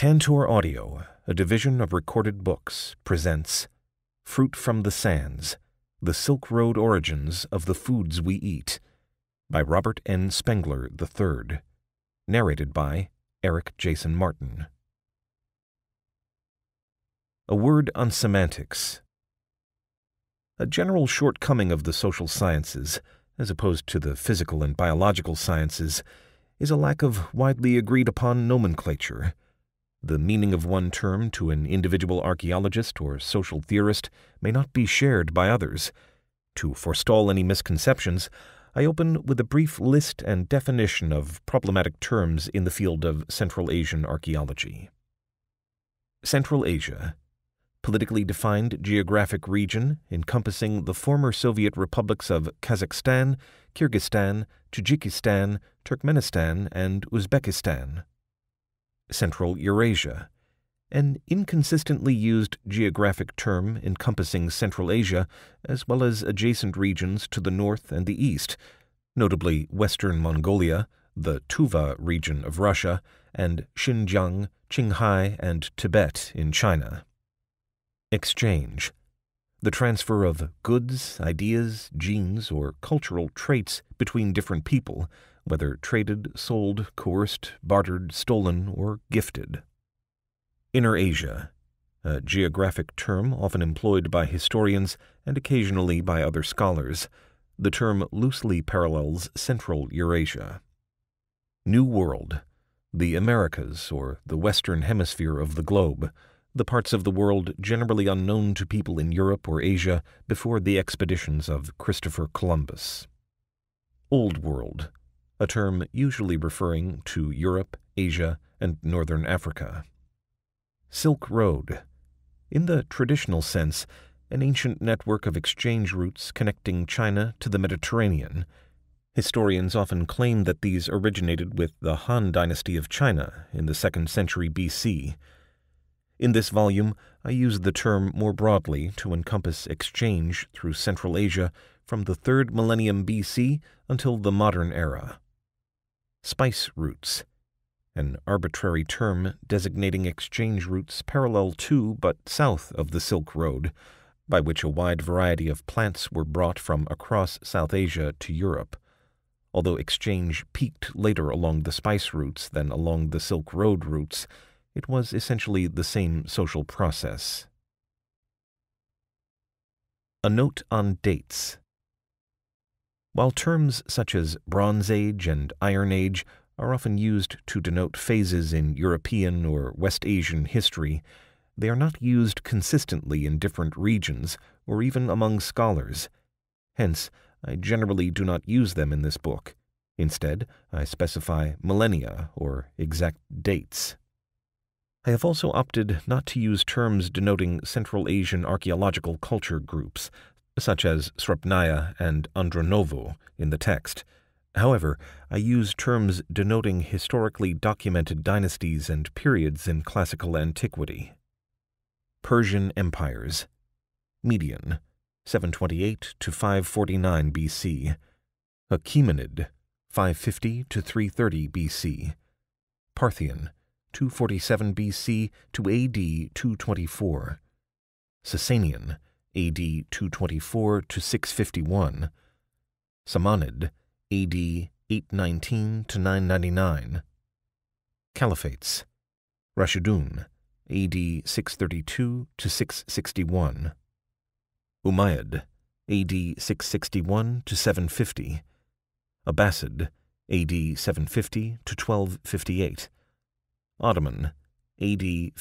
Tantor Audio, a division of Recorded Books, presents Fruit from the Sands, The Silk Road Origins of the Foods We Eat, by Robert N. Spengler III, narrated by Eric Jason Martin. A word on semantics. A general shortcoming of the social sciences, as opposed to the physical and biological sciences, is a lack of widely agreed upon nomenclature. The meaning of one term to an individual archaeologist or social theorist may not be shared by others. To forestall any misconceptions, I open with a brief list and definition of problematic terms in the field of Central Asian archaeology. Central Asia, politically defined geographic region encompassing the former Soviet republics of Kazakhstan, Kyrgyzstan, Tajikistan, Turkmenistan, and Uzbekistan. Central Eurasia, an inconsistently used geographic term encompassing Central Asia as well as adjacent regions to the north and the east, notably Western Mongolia, the Tuva region of Russia, and Xinjiang, Qinghai, and Tibet in China. Exchange, the transfer of goods, ideas, genes, or cultural traits between different people, whether traded, sold, coerced, bartered, stolen, or gifted. Inner Asia, a geographic term often employed by historians and occasionally by other scholars. The term loosely parallels Central Eurasia. New World, the Americas, or the Western Hemisphere of the globe, the parts of the world generally unknown to people in Europe or Asia before the expeditions of Christopher Columbus. Old World, a term usually referring to Europe, Asia, and Northern Africa. Silk Road, in the traditional sense, an ancient network of exchange routes connecting China to the Mediterranean. Historians often claim that these originated with the Han Dynasty of China in the 2nd century BC. In this volume, I use the term more broadly to encompass exchange through Central Asia from the 3rd millennium BC until the modern era. Spice routes, an arbitrary term designating exchange routes parallel to but south of the Silk Road, by which a wide variety of plants were brought from across South Asia to Europe. Although exchange peaked later along the spice routes than along the Silk Road routes, it was essentially the same social process. A note on dates. While terms such as Bronze Age and Iron Age are often used to denote phases in European or West Asian history, they are not used consistently in different regions or even among scholars. Hence, I generally do not use them in this book. Instead, I specify millennia or exact dates. I have also opted not to use terms denoting Central Asian archaeological culture groups, such as Srpnaya and Andronovo, in the text. However, I use terms denoting historically documented dynasties and periods in classical antiquity. Persian empires. Median, 728 to 549 BC. Achaemenid, 550 to 330 BC. Parthian, 247 BC to AD 224. Sasanian, AD 224 to 651. Samanid, AD 819 to 999. Caliphates. Rashidun, AD 632 to 661. Umayyad, AD 661 to 750. Abbasid, AD 750 to 1258. Ottoman, AD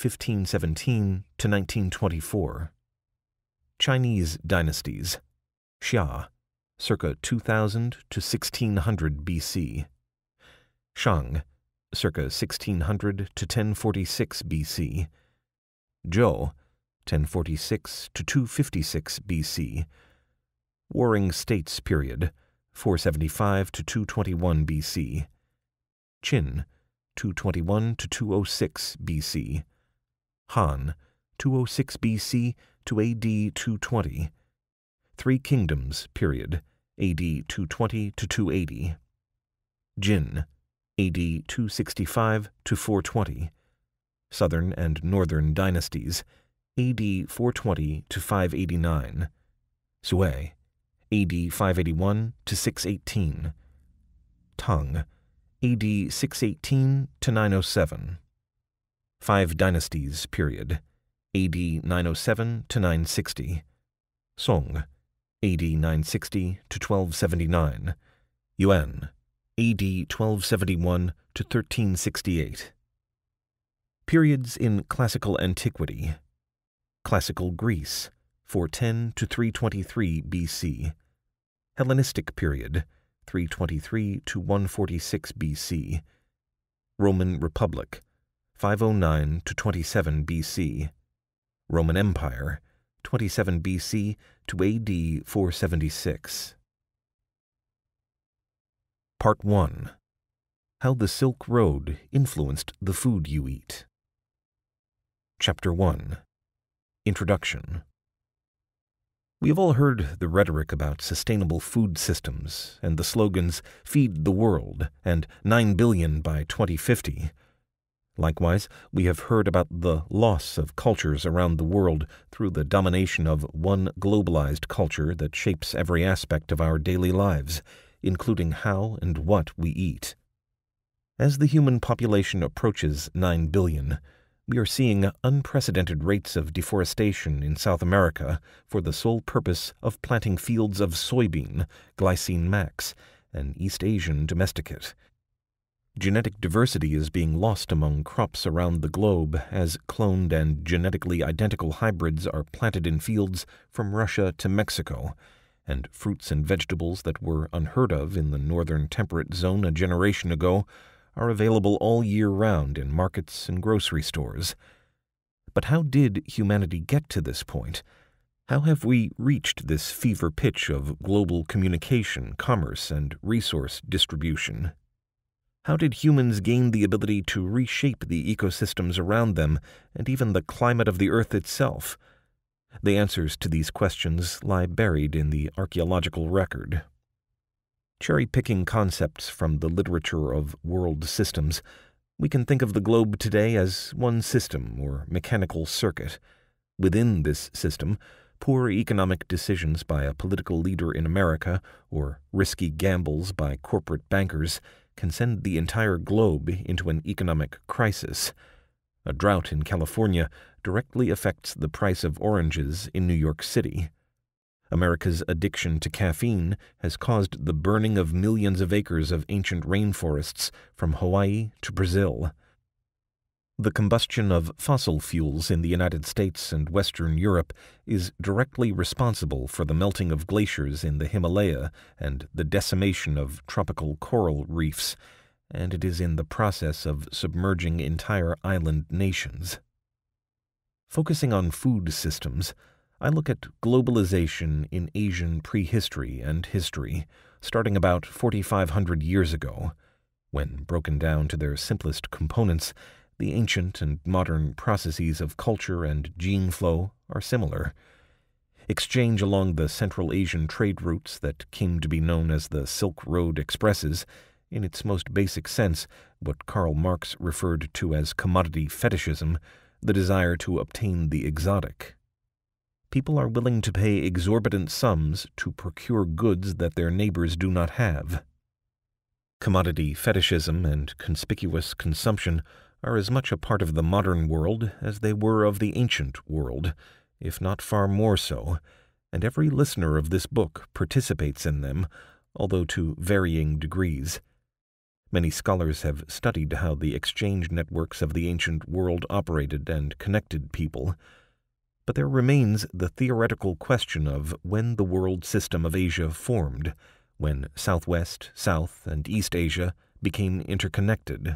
1517 to 1924. Chinese dynasties. Xia, circa 2000 to 1600 BC. Shang, circa 1600 to 1046 BC. Zhou, 1046 to 256 BC. Warring States period, 475 to 221 BC. Qin, 221 to 206 BC. Han, 206 BC to AD 220. Three Kingdoms period, AD 220 to 280. Jin, AD 265 to 420. Southern and Northern dynasties, AD 420 to 589. Sui, AD 581 to 618. Tang, AD 618 to 907. Five Dynasties period, AD 907 to 960. Song, AD 960 to 1279. Yuan, AD 1271 to 1368. Periods in Classical Antiquity. Classical Greece, 410 to 323 BC. Hellenistic period, 323 to 146 BC. Roman Republic, 509 to 27 BC. Roman Empire, 27 BC to AD 476. Part 1. How the Silk Road Influenced the Food You Eat. Chapter 1. Introduction. We have all heard the rhetoric about sustainable food systems and the slogans "Feed the World" and 9 billion by 2050. Likewise, we have heard about the loss of cultures around the world through the domination of one globalized culture that shapes every aspect of our daily lives, including how and what we eat. As the human population approaches 9 billion, we are seeing unprecedented rates of deforestation in South America for the sole purpose of planting fields of soybean, Glycine max, and East Asian domesticate. Genetic diversity is being lost among crops around the globe as cloned and genetically identical hybrids are planted in fields from Russia to Mexico, and fruits and vegetables that were unheard of in the northern temperate zone a generation ago are available all year round in markets and grocery stores. But how did humanity get to this point? How have we reached this fever pitch of global communication, commerce, and resource distribution? How did humans gain the ability to reshape the ecosystems around them and even the climate of the Earth itself? The answers to these questions lie buried in the archaeological record. Cherry-picking concepts from the literature of world systems, we can think of the globe today as one system or mechanical circuit. Within this system, poor economic decisions by a political leader in America or risky gambles by corporate bankers can send the entire globe into an economic crisis. A drought in California directly affects the price of oranges in New York City. America's addiction to caffeine has caused the burning of millions of acres of ancient rainforests from Hawaii to Brazil. The combustion of fossil fuels in the United States and Western Europe is directly responsible for the melting of glaciers in the Himalaya and the decimation of tropical coral reefs, and it is in the process of submerging entire island nations. Focusing on food systems, I look at globalization in Asian prehistory and history, starting about 4,500 years ago, when, broken down to their simplest components, the ancient and modern processes of culture and gene flow are similar. Exchange along the Central Asian trade routes that came to be known as the Silk Road expresses, in its most basic sense, what Karl Marx referred to as commodity fetishism, the desire to obtain the exotic. People are willing to pay exorbitant sums to procure goods that their neighbors do not have. Commodity fetishism and conspicuous consumption are as much a part of the modern world as they were of the ancient world, if not far more so, and every listener of this book participates in them, although to varying degrees. Many scholars have studied how the exchange networks of the ancient world operated and connected people. But there remains the theoretical question of when the world system of Asia formed, when Southwest, South, and East Asia became interconnected.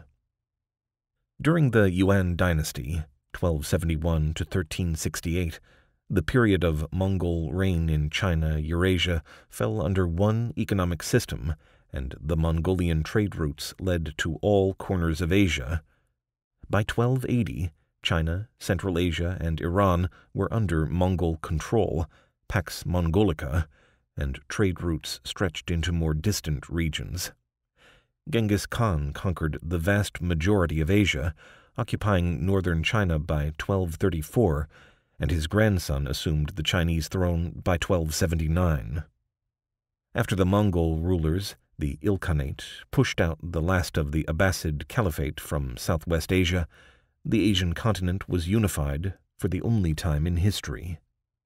During the Yuan dynasty, 1271 to 1368, the period of Mongol reign in China, Eurasia, fell under one economic system, and the Mongolian trade routes led to all corners of Asia. By 1280, China, Central Asia, and Iran were under Mongol control, Pax Mongolica, and trade routes stretched into more distant regions. Genghis Khan conquered the vast majority of Asia, occupying northern China by 1234, and his grandson assumed the Chinese throne by 1279. After the Mongol rulers, the Ilkhanate, pushed out the last of the Abbasid Caliphate from southwest Asia, the Asian continent was unified for the only time in history.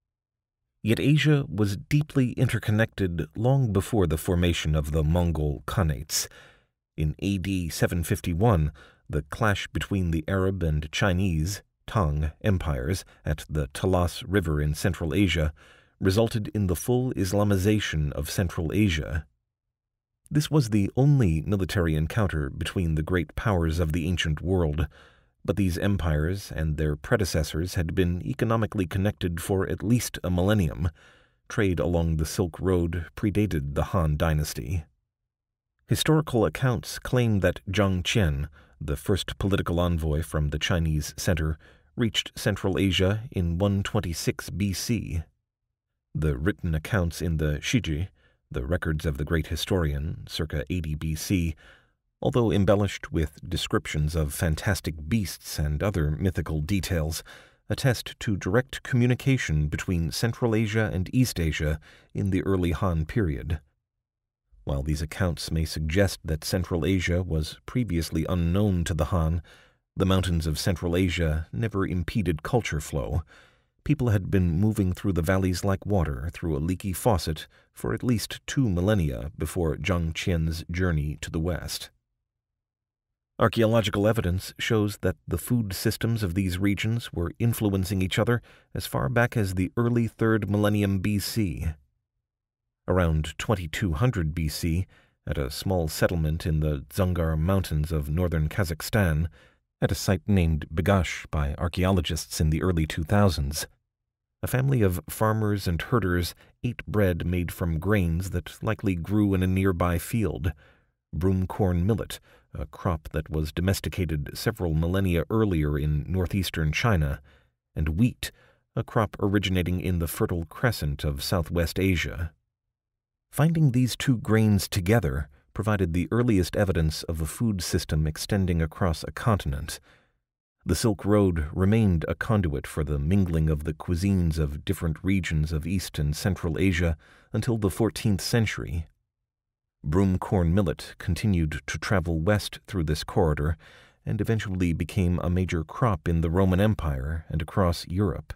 Yet Asia was deeply interconnected long before the formation of the Mongol Khanates. In AD 751, the clash between the Arab and Chinese, Tang, empires at the Talas River in Central Asia resulted in the full Islamization of Central Asia. This was the only military encounter between the great powers of the ancient world, but these empires and their predecessors had been economically connected for at least a millennium. Trade along the Silk Road predated the Han Dynasty. Historical accounts claim that Zhang Qian, the first political envoy from the Chinese center, reached Central Asia in 126 BC. The written accounts in the Shiji, the records of the great historian, circa 80 BC, although embellished with descriptions of fantastic beasts and other mythical details, attest to direct communication between Central Asia and East Asia in the early Han period. While these accounts may suggest that Central Asia was previously unknown to the Han, the mountains of Central Asia never impeded culture flow. People had been moving through the valleys like water through a leaky faucet for at least 2 millennia before Zhang Qian's journey to the west. Archaeological evidence shows that the food systems of these regions were influencing each other as far back as the early 3rd millennium BC. Around 2200 BC, at a small settlement in the Dzungar Mountains of northern Kazakhstan, at a site named Begash by archaeologists in the early 2000s, a family of farmers and herders ate bread made from grains that likely grew in a nearby field: broomcorn millet, a crop that was domesticated several millennia earlier in northeastern China, and wheat, a crop originating in the Fertile Crescent of Southwest Asia. Finding these two grains together provided the earliest evidence of a food system extending across a continent. The Silk Road remained a conduit for the mingling of the cuisines of different regions of East and Central Asia until the 14th century. Broomcorn millet continued to travel west through this corridor and eventually became a major crop in the Roman Empire and across Europe.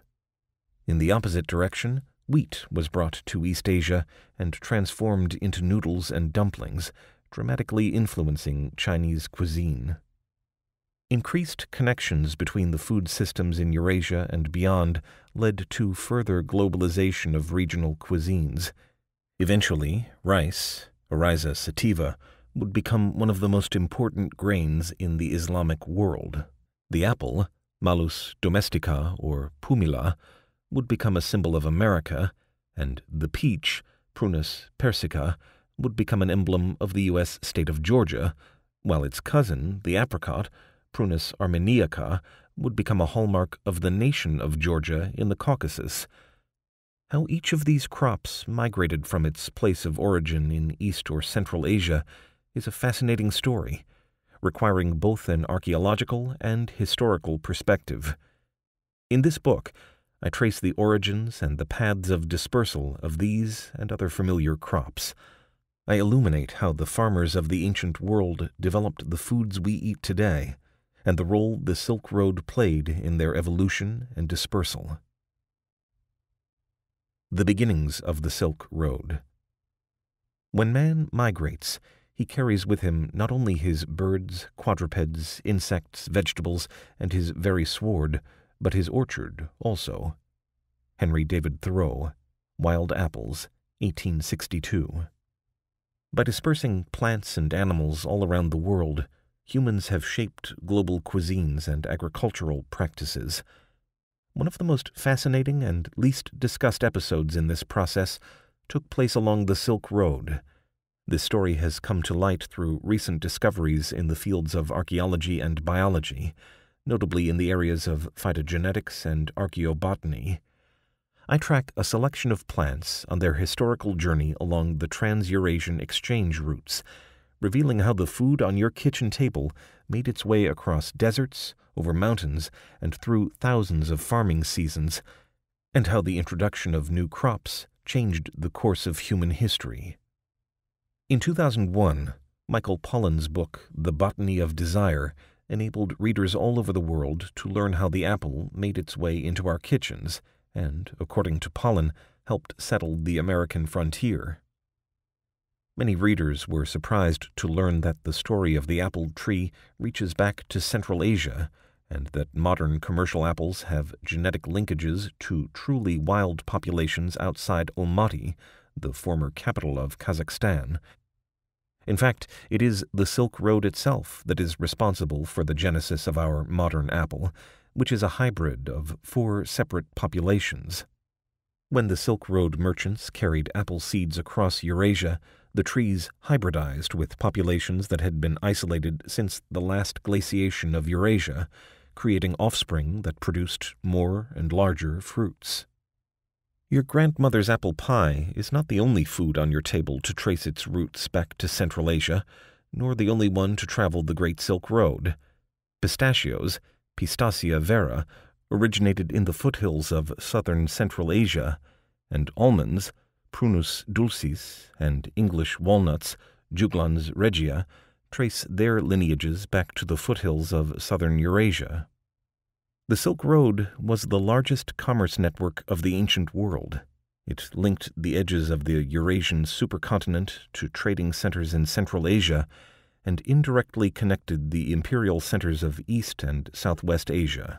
In the opposite direction, wheat was brought to East Asia and transformed into noodles and dumplings, dramatically influencing Chinese cuisine. Increased connections between the food systems in Eurasia and beyond led to further globalization of regional cuisines. Eventually, rice, Oryza sativa, would become one of the most important grains in the Islamic world. The apple, Malus domestica or pumila, would become a symbol of America, and the peach, Prunus persica, would become an emblem of the U.S. state of Georgia, while its cousin, the apricot, Prunus armeniaca, would become a hallmark of the nation of Georgia in the Caucasus. How each of these crops migrated from its place of origin in East or Central Asia is a fascinating story, requiring both an archaeological and historical perspective. In this book, I trace the origins and the paths of dispersal of these and other familiar crops. I illuminate how the farmers of the ancient world developed the foods we eat today, and the role the Silk Road played in their evolution and dispersal. The beginnings of the Silk Road. When man migrates, he carries with him not only his birds, quadrupeds, insects, vegetables, and his very sword, but his orchard also. Henry David Thoreau, Wild Apples, 1862. By dispersing plants and animals all around the world, humans have shaped global cuisines and agricultural practices. One of the most fascinating and least discussed episodes in this process took place along the Silk Road. This story has come to light through recent discoveries in the fields of archaeology and biology, notably in the areas of phytogenetics and archaeobotany. I track a selection of plants on their historical journey along the Trans-Eurasian exchange routes, revealing how the food on your kitchen table made its way across deserts, over mountains, and through thousands of farming seasons, and how the introduction of new crops changed the course of human history. In 2001, Michael Pollan's book, The Botany of Desire, enabled readers all over the world to learn how the apple made its way into our kitchens and, according to Pollan, helped settle the American frontier. Many readers were surprised to learn that the story of the apple tree reaches back to Central Asia, and that modern commercial apples have genetic linkages to truly wild populations outside Almaty, the former capital of Kazakhstan. In fact, it is the Silk Road itself that is responsible for the genesis of our modern apple, which is a hybrid of 4 separate populations. When the Silk Road merchants carried apple seeds across Eurasia, the trees hybridized with populations that had been isolated since the last glaciation of Eurasia, creating offspring that produced more and larger fruits. Your grandmother's apple pie is not the only food on your table to trace its roots back to Central Asia, nor the only one to travel the Great Silk Road. Pistachios, Pistacia vera, originated in the foothills of southern Central Asia, and almonds, Prunus dulcis, and English walnuts, Juglans regia, trace their lineages back to the foothills of southern Eurasia. The Silk Road was the largest commerce network of the ancient world. It linked the edges of the Eurasian supercontinent to trading centers in Central Asia and indirectly connected the imperial centers of East and Southwest Asia.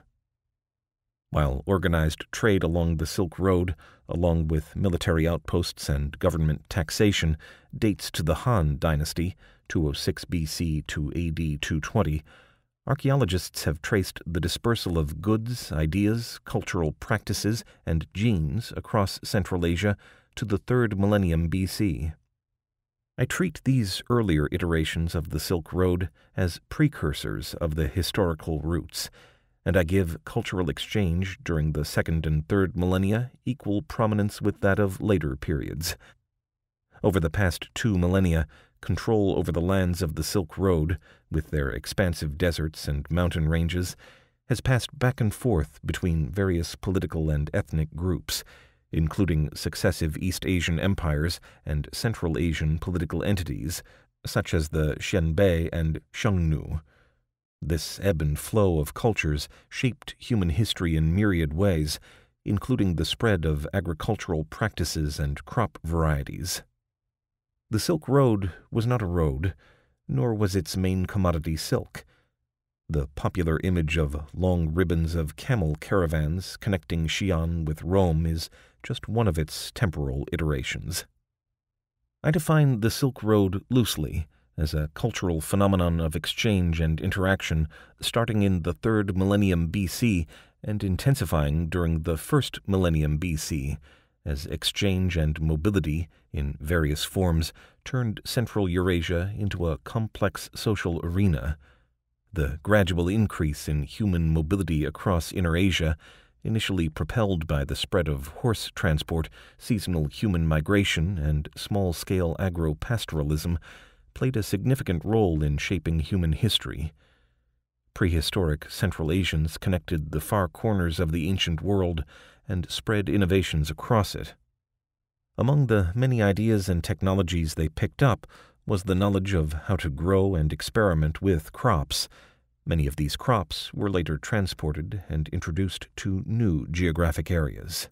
While organized trade along the Silk Road, along with military outposts and government taxation, dates to the Han Dynasty, 206 BC to AD 220, archaeologists have traced the dispersal of goods, ideas, cultural practices, and genes across Central Asia to the 3rd millennium BC. I treat these earlier iterations of the Silk Road as precursors of the historical roots, and I give cultural exchange during the 2nd and 3rd millennia equal prominence with that of later periods. Over the past 2 millennia, control over the lands of the Silk Road, with their expansive deserts and mountain ranges, has passed back and forth between various political and ethnic groups, including successive East Asian empires and Central Asian political entities, such as the Xianbei and Xiongnu. This ebb and flow of cultures shaped human history in myriad ways, including the spread of agricultural practices and crop varieties. The Silk Road was not a road, nor was its main commodity silk. The popular image of long ribbons of camel caravans connecting Xi'an with Rome is just one of its temporal iterations. I define the Silk Road loosely as a cultural phenomenon of exchange and interaction starting in the 3rd millennium BC and intensifying during the 1st millennium BC, as exchange and mobility, in various forms, turned Central Eurasia into a complex social arena. The gradual increase in human mobility across Inner Asia, initially propelled by the spread of horse transport, seasonal human migration, and small-scale agro-pastoralism, played a significant role in shaping human history. Prehistoric Central Asians connected the far corners of the ancient world and spread innovations across it. Among the many ideas and technologies they picked up was the knowledge of how to grow and experiment with crops. Many of these crops were later transported and introduced to new geographic areas.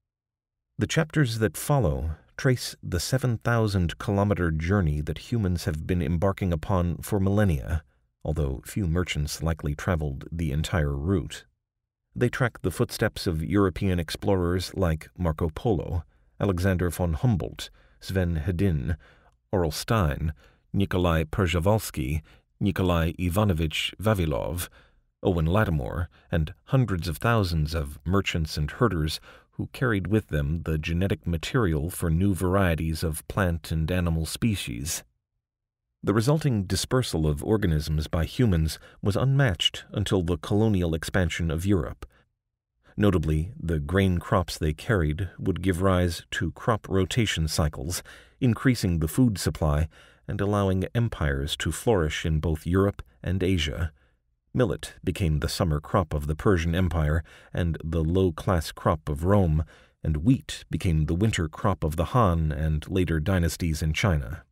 The chapters that follow trace the 7,000-kilometer journey that humans have been embarking upon for millennia, although few merchants likely traveled the entire route. They track the footsteps of European explorers like Marco Polo, Alexander von Humboldt, Sven Hedin, Aurel Stein, Nikolai Przhevalsky, Nikolai Ivanovich Vavilov, Owen Lattimore, and hundreds of thousands of merchants and herders who carried with them the genetic material for new varieties of plant and animal species. The resulting dispersal of organisms by humans was unmatched until the colonial expansion of Europe. Notably, the grain crops they carried would give rise to crop rotation cycles, increasing the food supply and allowing empires to flourish in both Europe and Asia. Millet became the summer crop of the Persian Empire and the low-class crop of Rome, and wheat became the winter crop of the Han and later dynasties in China.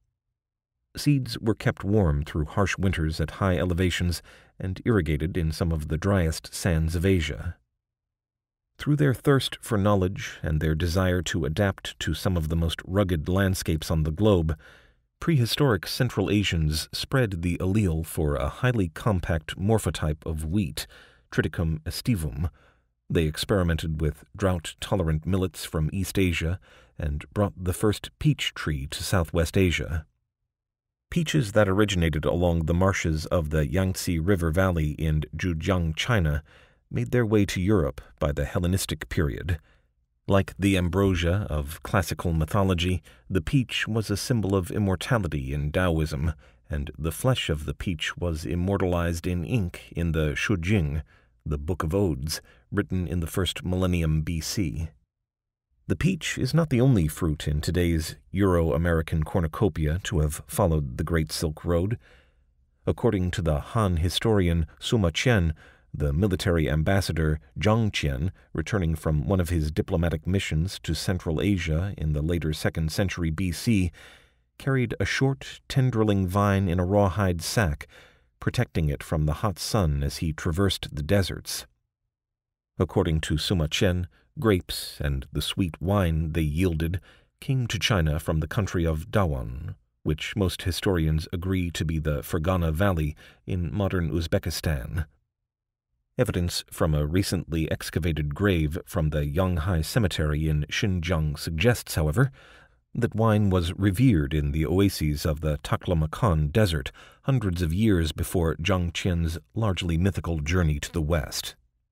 Seeds were kept warm through harsh winters at high elevations and irrigated in some of the driest sands of Asia. Through their thirst for knowledge and their desire to adapt to some of the most rugged landscapes on the globe, prehistoric Central Asians spread the allele for a highly compact morphotype of wheat, Triticum aestivum. They experimented with drought-tolerant millets from East Asia and brought the first peach tree to Southwest Asia. Peaches that originated along the marshes of the Yangtze River Valley in Zhejiang, China, made their way to Europe by the Hellenistic period. Like the ambrosia of classical mythology, the peach was a symbol of immortality in Taoism, and the flesh of the peach was immortalized in ink in the Shujing, the Book of Odes, written in the first millennium BC. The peach is not the only fruit in today's Euro-American cornucopia to have followed the Great Silk Road. According to the Han historian Sima Qian, the military ambassador Zhang Qian, returning from one of his diplomatic missions to Central Asia in the later 2nd century BC, carried a short, tendriling vine in a rawhide sack, protecting it from the hot sun as he traversed the deserts. According to Sima Qian, grapes and the sweet wine they yielded came to China from the country of Dawan, which most historians agree to be the Fergana Valley in modern Uzbekistan. Evidence from a recently excavated grave from the Yanghai Cemetery in Xinjiang suggests, however, that wine was revered in the oases of the Taklamakan Desert hundreds of years before Zhang Qian's largely mythical journey to the west.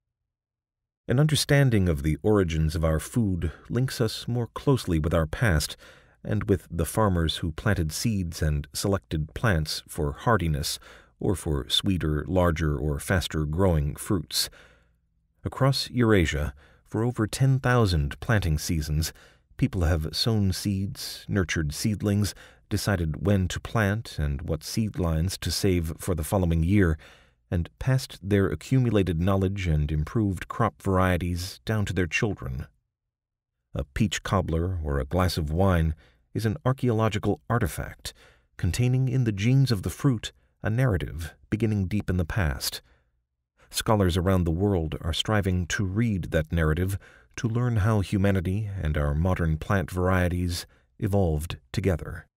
An understanding of the origins of our food links us more closely with our past and with the farmers who planted seeds and selected plants for hardiness or for sweeter, larger, or faster-growing fruits. Across Eurasia, for over 10,000 planting seasons, people have sown seeds, nurtured seedlings, decided when to plant and what seed lines to save for the following year, and passed their accumulated knowledge and improved crop varieties down to their children. A peach cobbler or a glass of wine is an archaeological artifact containing in the genes of the fruit a narrative beginning deep in the past. Scholars around the world are striving to read that narrative to learn how humanity and our modern plant varieties evolved together.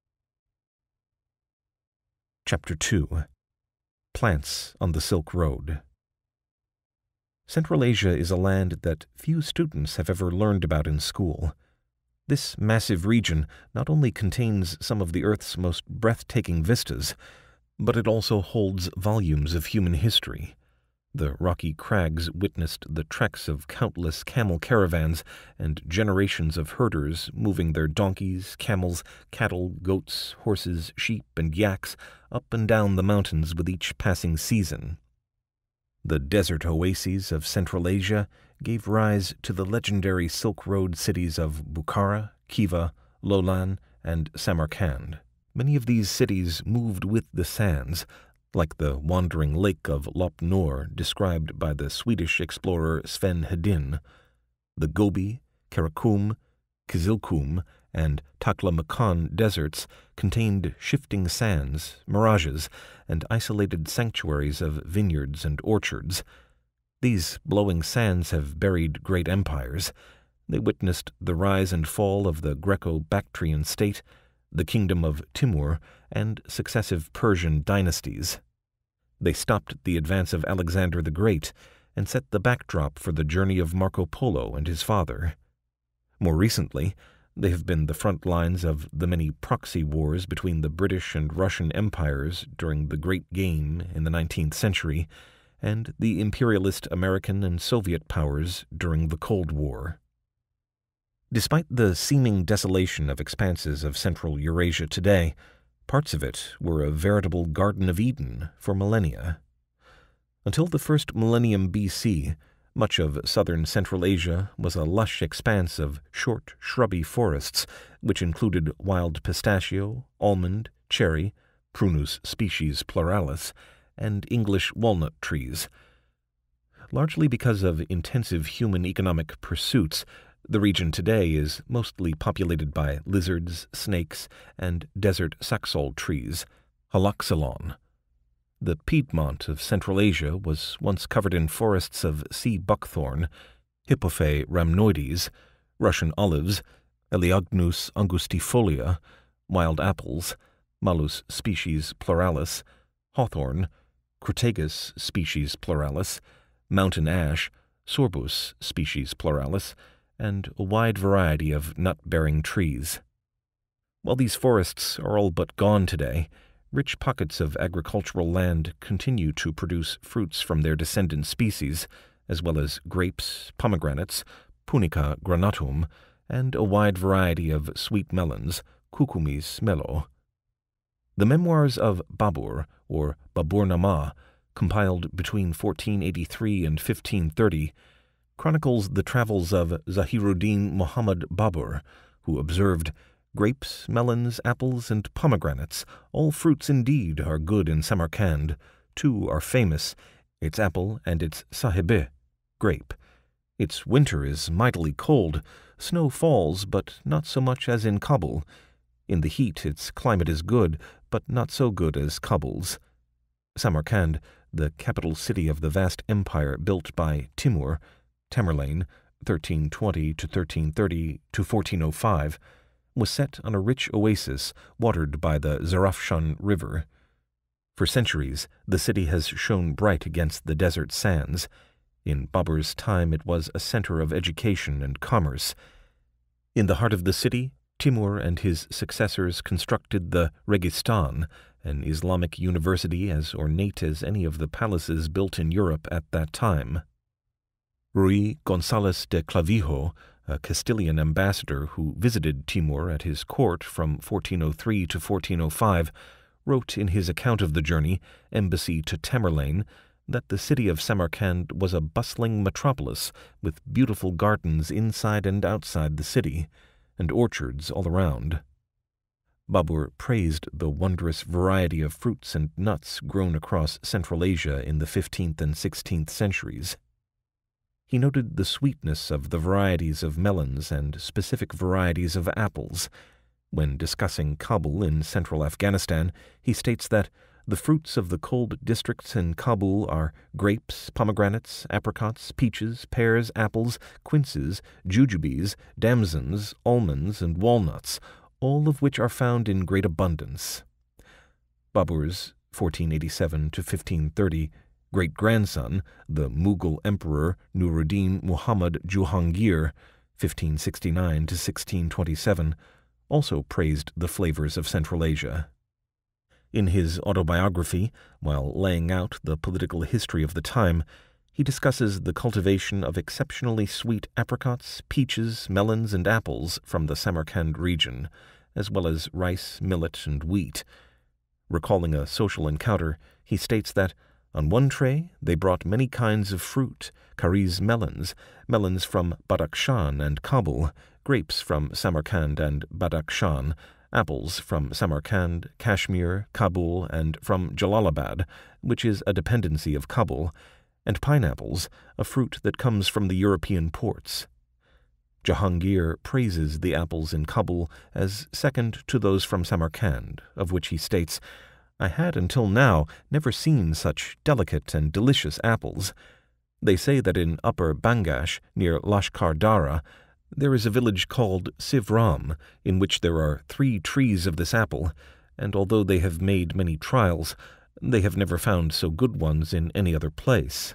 Chapter 2. Plants on the Silk Road. Central Asia is a land that few students have ever learned about in school. This massive region not only contains some of the Earth's most breathtaking vistas, but it also holds volumes of human history. The rocky crags witnessed the treks of countless camel caravans and generations of herders moving their donkeys, camels, cattle, goats, horses, sheep, and yaks up and down the mountains with each passing season. The desert oases of Central Asia gave rise to the legendary Silk Road cities of Bukhara, Khiva, Lolan, and Samarkand. Many of these cities moved with the sands, like the wandering lake of Lop Nor described by the Swedish explorer Sven Hedin. The Gobi, Karakum, Kizilkum, and Taklamakan deserts contained shifting sands, mirages, and isolated sanctuaries of vineyards and orchards. These blowing sands have buried great empires. They witnessed the rise and fall of the Greco-Bactrian state, the kingdom of Timur, and successive Persian dynasties. They stopped the advance of Alexander the Great and set the backdrop for the journey of Marco Polo and his father. More recently, they have been the front lines of the many proxy wars between the British and Russian empires during the Great Game in the 19th century and the imperialist American and Soviet powers during the Cold War. Despite the seeming desolation of expanses of Central Eurasia today, parts of it were a veritable Garden of Eden for millennia. Until the first millennium BC, much of southern Central Asia was a lush expanse of short, shrubby forests, which included wild pistachio, almond, cherry, Prunus species pluralis, and English walnut trees. Largely because of intensive human economic pursuits, the region today is mostly populated by lizards, snakes, and desert saxaul trees, haloxylon. The Piedmont of Central Asia was once covered in forests of sea buckthorn, Hippophae rhamnoides, Russian olives, Elaeagnus angustifolia, wild apples, Malus species pluralis, hawthorn, Crataegus species pluralis, mountain ash, Sorbus species pluralis, and a wide variety of nut-bearing trees. While these forests are all but gone today, rich pockets of agricultural land continue to produce fruits from their descendant species, as well as grapes, pomegranates, Punica granatum, and a wide variety of sweet melons, Cucumis melo. The memoirs of Babur, or Baburnama, compiled between 1483 and 1530, chronicles the travels of Zahiruddin Muhammad Babur, who observed, "Grapes, melons, apples, and pomegranates, all fruits indeed, are good in Samarkand. Two are famous, its apple and its sahibe, grape. Its winter is mightily cold. Snow falls, but not so much as in Kabul. In the heat its climate is good, but not so good as Kabul's." Samarkand, the capital city of the vast empire built by Timur, Tamerlane, 1320 to 1330 to 1405, was set on a rich oasis watered by the Zarafshan River. For centuries, the city has shone bright against the desert sands. In Babur's time, it was a center of education and commerce. In the heart of the city, Timur and his successors constructed the Registan, an Islamic university as ornate as any of the palaces built in Europe at that time. Ruy González de Clavijo, a Castilian ambassador who visited Timur at his court from 1403 to 1405, wrote in his account of the journey, Embassy to Tamerlane, that the city of Samarkand was a bustling metropolis with beautiful gardens inside and outside the city, and orchards all around. Babur praised the wondrous variety of fruits and nuts grown across Central Asia in the 15th and 16th centuries. He noted the sweetness of the varieties of melons and specific varieties of apples. When discussing Kabul in central Afghanistan, he states that the fruits of the cold districts in Kabul are grapes, pomegranates, apricots, peaches, pears, apples, quinces, jujubes, damsons, almonds, and walnuts, all of which are found in great abundance. Babur's 1487 to 1530 great-grandson, the Mughal Emperor Nuruddin Muhammad Juhangir, 1569 to 1627, also praised the flavors of Central Asia. In his autobiography, while laying out the political history of the time, he discusses the cultivation of exceptionally sweet apricots, peaches, melons, and apples from the Samarkand region, as well as rice, millet, and wheat. Recalling a social encounter, he states that on one tray they brought many kinds of fruit, Kariz melons, melons from Badakhshan and Kabul, grapes from Samarkand and Badakhshan, apples from Samarkand, Kashmir, Kabul, and from Jalalabad, which is a dependency of Kabul, and pineapples, a fruit that comes from the European ports. Jahangir praises the apples in Kabul as second to those from Samarkand, of which he states, "I had until now never seen such delicate and delicious apples. They say that in Upper Bangash, near Lashkar Dara, there is a village called Sivram, in which there are 3 trees of this apple, and although they have made many trials, they have never found so good ones in any other place."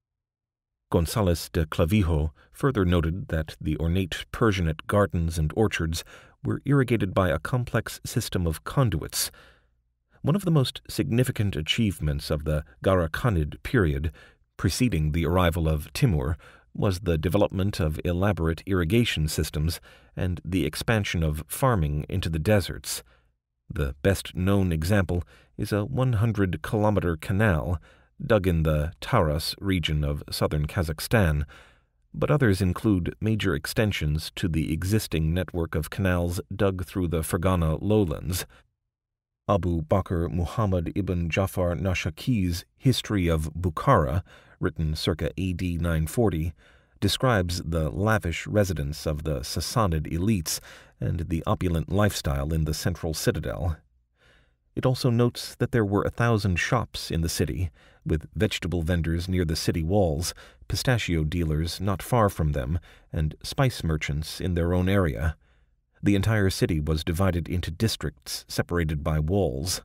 González de Clavijo further noted that the ornate Persianate gardens and orchards were irrigated by a complex system of conduits. One of the most significant achievements of the Garakhanid period, preceding the arrival of Timur, was the development of elaborate irrigation systems and the expansion of farming into the deserts. The best-known example is a 100-kilometer canal dug in the Taras region of southern Kazakhstan, but others include major extensions to the existing network of canals dug through the Fergana lowlands. Abu Bakr Muhammad ibn Jafar Nashaki's History of Bukhara, written circa AD 940, describes the lavish residence of the Sassanid elites and the opulent lifestyle in the central citadel. It also notes that there were 1,000 shops in the city, with vegetable vendors near the city walls, pistachio dealers not far from them, and spice merchants in their own area. The entire city was divided into districts separated by walls.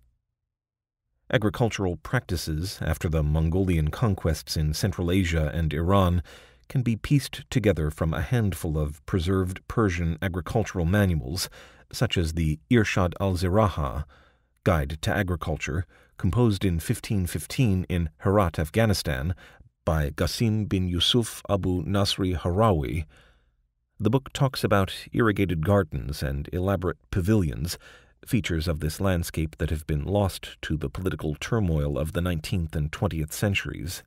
Agricultural practices after the Mongolian conquests in Central Asia and Iran can be pieced together from a handful of preserved Persian agricultural manuals, such as the Irshad al-Ziraha, Guide to Agriculture, composed in 1515 in Herat, Afghanistan, by Qasim bin Yusuf Abu Nasri Harawi. The book talks about irrigated gardens and elaborate pavilions, features of this landscape that have been lost to the political turmoil of the 19th and 20th centuries.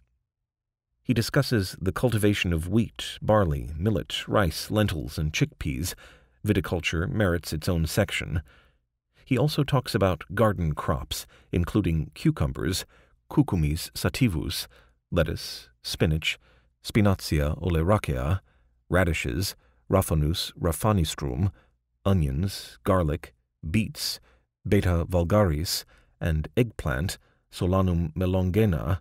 He discusses the cultivation of wheat, barley, millet, rice, lentils, and chickpeas. Viticulture merits its own section. He also talks about garden crops, including cucumbers, Cucumis sativus, lettuce, spinach, Spinacia oleracea, radishes, Raphanus raphanistrum, onions, garlic, beets, Beta vulgaris, and eggplant, Solanum melongena,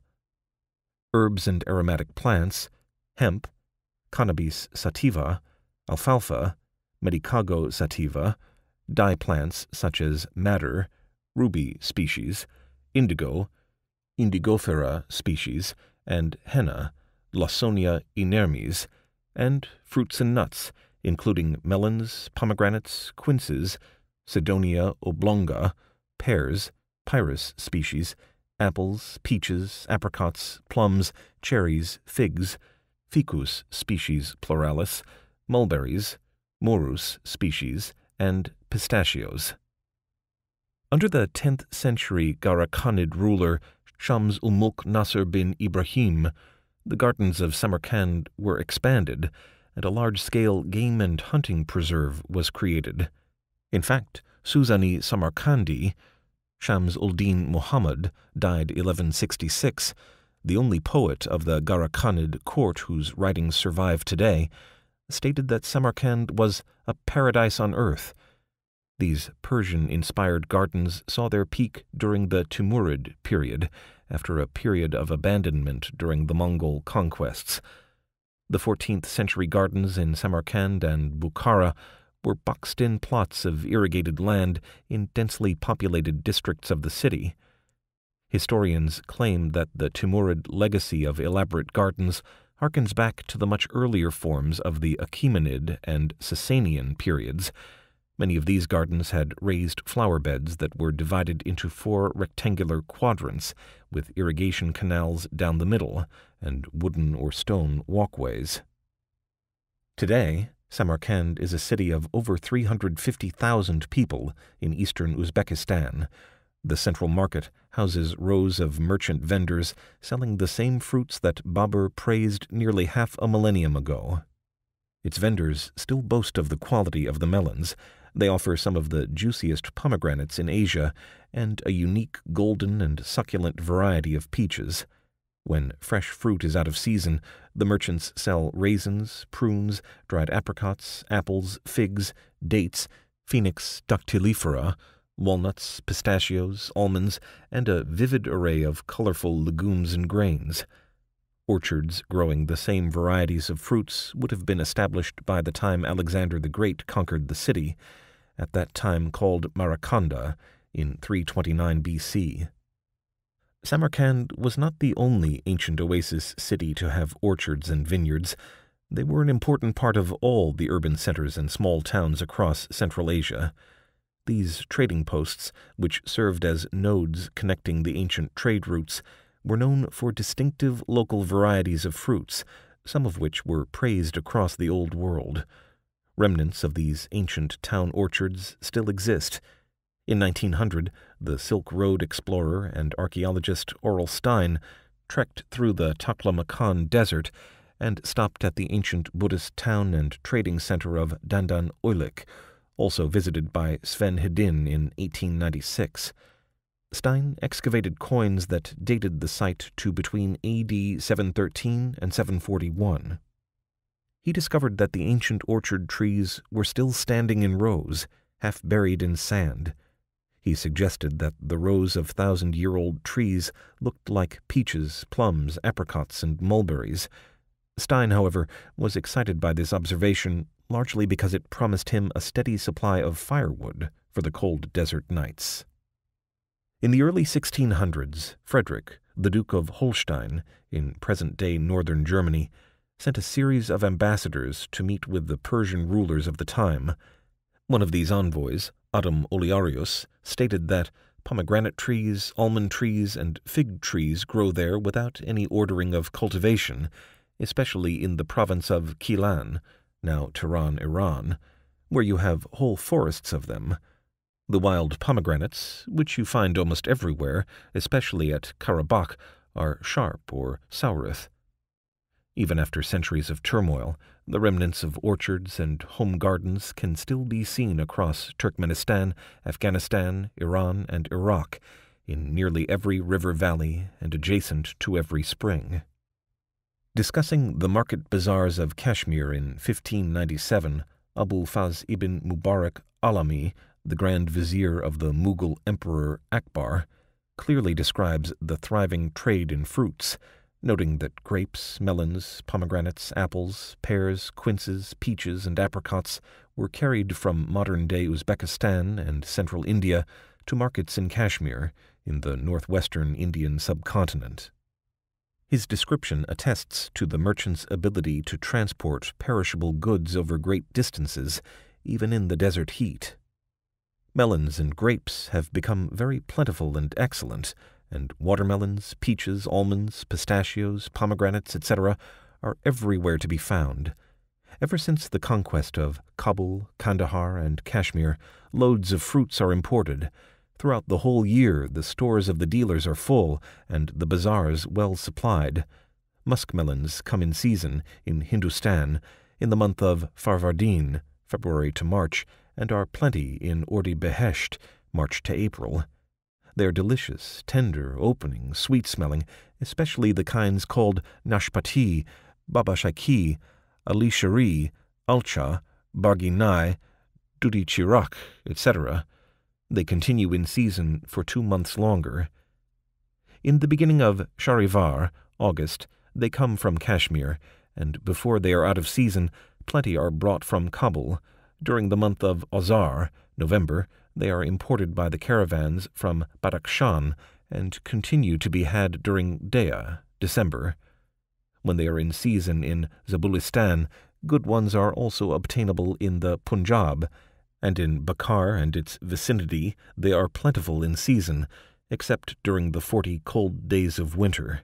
herbs and aromatic plants, hemp, Cannabis sativa, alfalfa, Medicago sativa, dye plants such as madder, ruby species, indigo, indigofera species, and henna, Lawsonia inermis, and fruits and nuts, including melons, pomegranates, quinces, Sidonia oblonga, pears, pyrus species, apples, peaches, apricots, plums, cherries, figs, ficus species pluralis, mulberries, morus species, and pistachios. Under the 10th century Garakhanid ruler Shams-ul-Mulk Nasr bin Ibrahim, the gardens of Samarkand were expanded, and a large-scale game and hunting preserve was created. In fact, Suzani Samarkandi, Shams-ul-Din Muhammad, died 1166, the only poet of the Garakhanid court whose writings survive today, stated that Samarkand was a paradise on earth. These Persian-inspired gardens saw their peak during the Timurid period, after a period of abandonment during the Mongol conquests. The 14th century gardens in Samarkand and Bukhara were boxed-in plots of irrigated land in densely populated districts of the city. Historians claim that the Timurid legacy of elaborate gardens harkens back to the much earlier forms of the Achaemenid and Sasanian periods. Many of these gardens had raised flower beds that were divided into 4 rectangular quadrants, with irrigation canals down the middle and wooden or stone walkways. Today, Samarkand is a city of over 350,000 people in eastern Uzbekistan. The central market houses rows of merchant vendors selling the same fruits that Babur praised nearly half a millennium ago. Its vendors still boast of the quality of the melons. They offer some of the juiciest pomegranates in Asia and a unique golden and succulent variety of peaches. When fresh fruit is out of season, the merchants sell raisins, prunes, dried apricots, apples, figs, dates, Phoenix dactylifera, walnuts, pistachios, almonds, and a vivid array of colorful legumes and grains. Orchards growing the same varieties of fruits would have been established by the time Alexander the Great conquered the city, at that time called Marakanda, in 329 BC. Samarkand was not the only ancient oasis city to have orchards and vineyards. They were an important part of all the urban centers and small towns across Central Asia. These trading posts, which served as nodes connecting the ancient trade routes, were known for distinctive local varieties of fruits, some of which were praised across the Old World. Remnants of these ancient town orchards still exist. In 1900, the Silk Road explorer and archaeologist Aurel Stein trekked through the Taklamakan Desert and stopped at the ancient Buddhist town and trading center of Dandan Oilik, also visited by Sven Hedin in 1896. Stein excavated coins that dated the site to between AD 713 and 741. He discovered that the ancient orchard trees were still standing in rows, half buried in sand. He suggested that the rows of thousand-year-old trees looked like peaches, plums, apricots, and mulberries. Stein, however, was excited by this observation largely because it promised him a steady supply of firewood for the cold desert nights. In the early 1600s, Frederick, the Duke of Holstein, in present-day northern Germany, sent a series of ambassadors to meet with the Persian rulers of the time. One of these envoys, Adam Olearius, stated that pomegranate trees, almond trees, and fig trees grow there without any ordering of cultivation, especially in the province of Kilan, now Tehran, Iran, where you have whole forests of them. The wild pomegranates, which you find almost everywhere, especially at Karabakh, are sharp or soureth. Even after centuries of turmoil, the remnants of orchards and home gardens can still be seen across Turkmenistan, Afghanistan, Iran, and Iraq, in nearly every river valley and adjacent to every spring. Discussing the market bazaars of Kashmir in 1597, Abul Faz ibn Mubarak Alami, the Grand Vizier of the Mughal Emperor Akbar, clearly describes the thriving trade in fruits, noting that grapes, melons, pomegranates, apples, pears, quinces, peaches, and apricots were carried from modern-day Uzbekistan and central India to markets in Kashmir, in the northwestern Indian subcontinent. His description attests to the merchant's ability to transport perishable goods over great distances, even in the desert heat. Melons and grapes have become very plentiful and excellent, and watermelons, peaches, almonds, pistachios, pomegranates, etc., are everywhere to be found. Ever since the conquest of Kabul, Kandahar, and Kashmir, loads of fruits are imported. Throughout the whole year, the stores of the dealers are full, and the bazaars well supplied. Muskmelons come in season in Hindustan in the month of Farvardin, February to March, and are plenty in Ordi Behesht, March to April. They are delicious, tender, opening, sweet-smelling, especially the kinds called Nashpati, Babashaki, Ali Shari, Alcha, Barginai, Dudi Chirak, etc. They continue in season for 2 months longer. In the beginning of Shahrivar, August, they come from Kashmir, and before they are out of season, plenty are brought from Kabul. During the month of Azar, November, they are imported by the caravans from Badakhshan and continue to be had during Dea, December. When they are in season in Zabulistan, good ones are also obtainable in the Punjab, and in Bakar and its vicinity they are plentiful in season, except during the 40 cold days of winter.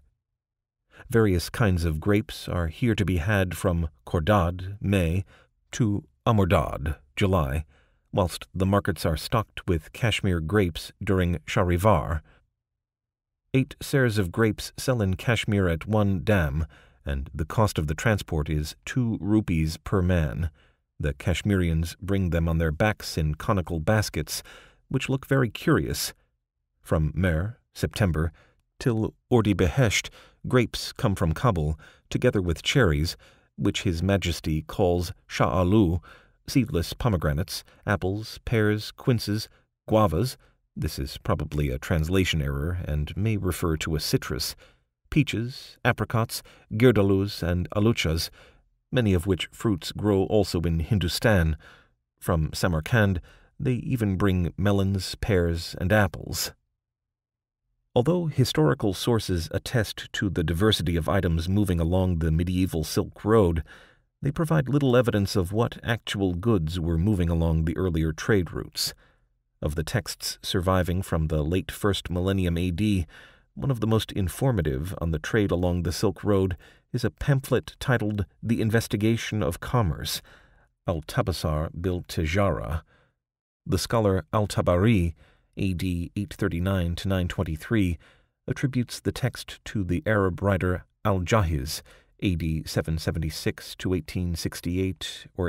Various kinds of grapes are here to be had from Khordad, May, to Amordad, July, whilst the markets are stocked with Kashmir grapes during Shahrivar. 8 seers of grapes sell in Kashmir at 1 dam, and the cost of the transport is 2 rupees per man. The Kashmirians bring them on their backs in conical baskets, which look very curious. From Mer, September, till Ordi Behesht, grapes come from Kabul, together with cherries, which His Majesty calls Sha'alu, seedless pomegranates, apples, pears, quinces, guavas — this is probably a translation error and may refer to a citrus — peaches, apricots, girdalus, and aluchas, many of which fruits grow also in Hindustan. From Samarkand, they even bring melons, pears, and apples. Although historical sources attest to the diversity of items moving along the medieval Silk Road, they provide little evidence of what actual goods were moving along the earlier trade routes. Of the texts surviving from the late 1st millennium AD, one of the most informative on the trade along the Silk Road is a pamphlet titled The Investigation of Commerce, Al-Tabasar bil-Tijara. The scholar Al-Tabari, AD 839 to 923, attributes the text to the Arab writer Al-Jahiz, AD 776 to 1868 or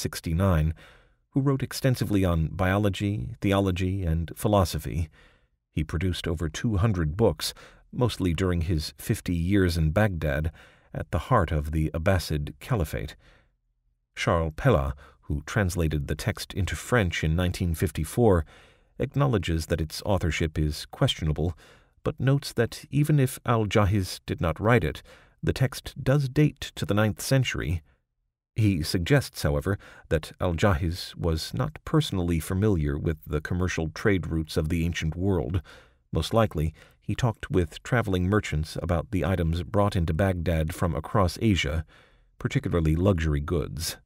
1869, who wrote extensively on biology, theology, and philosophy. He produced over 200 books, mostly during his 50 years in Baghdad, at the heart of the Abbasid Caliphate. Charles Pellat, who translated the text into French in 1954, acknowledges that its authorship is questionable, but notes that even if al-Jahiz did not write it, the text does date to the 9th century. He suggests, however, that al-Jahiz was not personally familiar with the commercial trade routes of the ancient world. Most likely, he talked with traveling merchants about the items brought into Baghdad from across Asia, particularly luxury goods.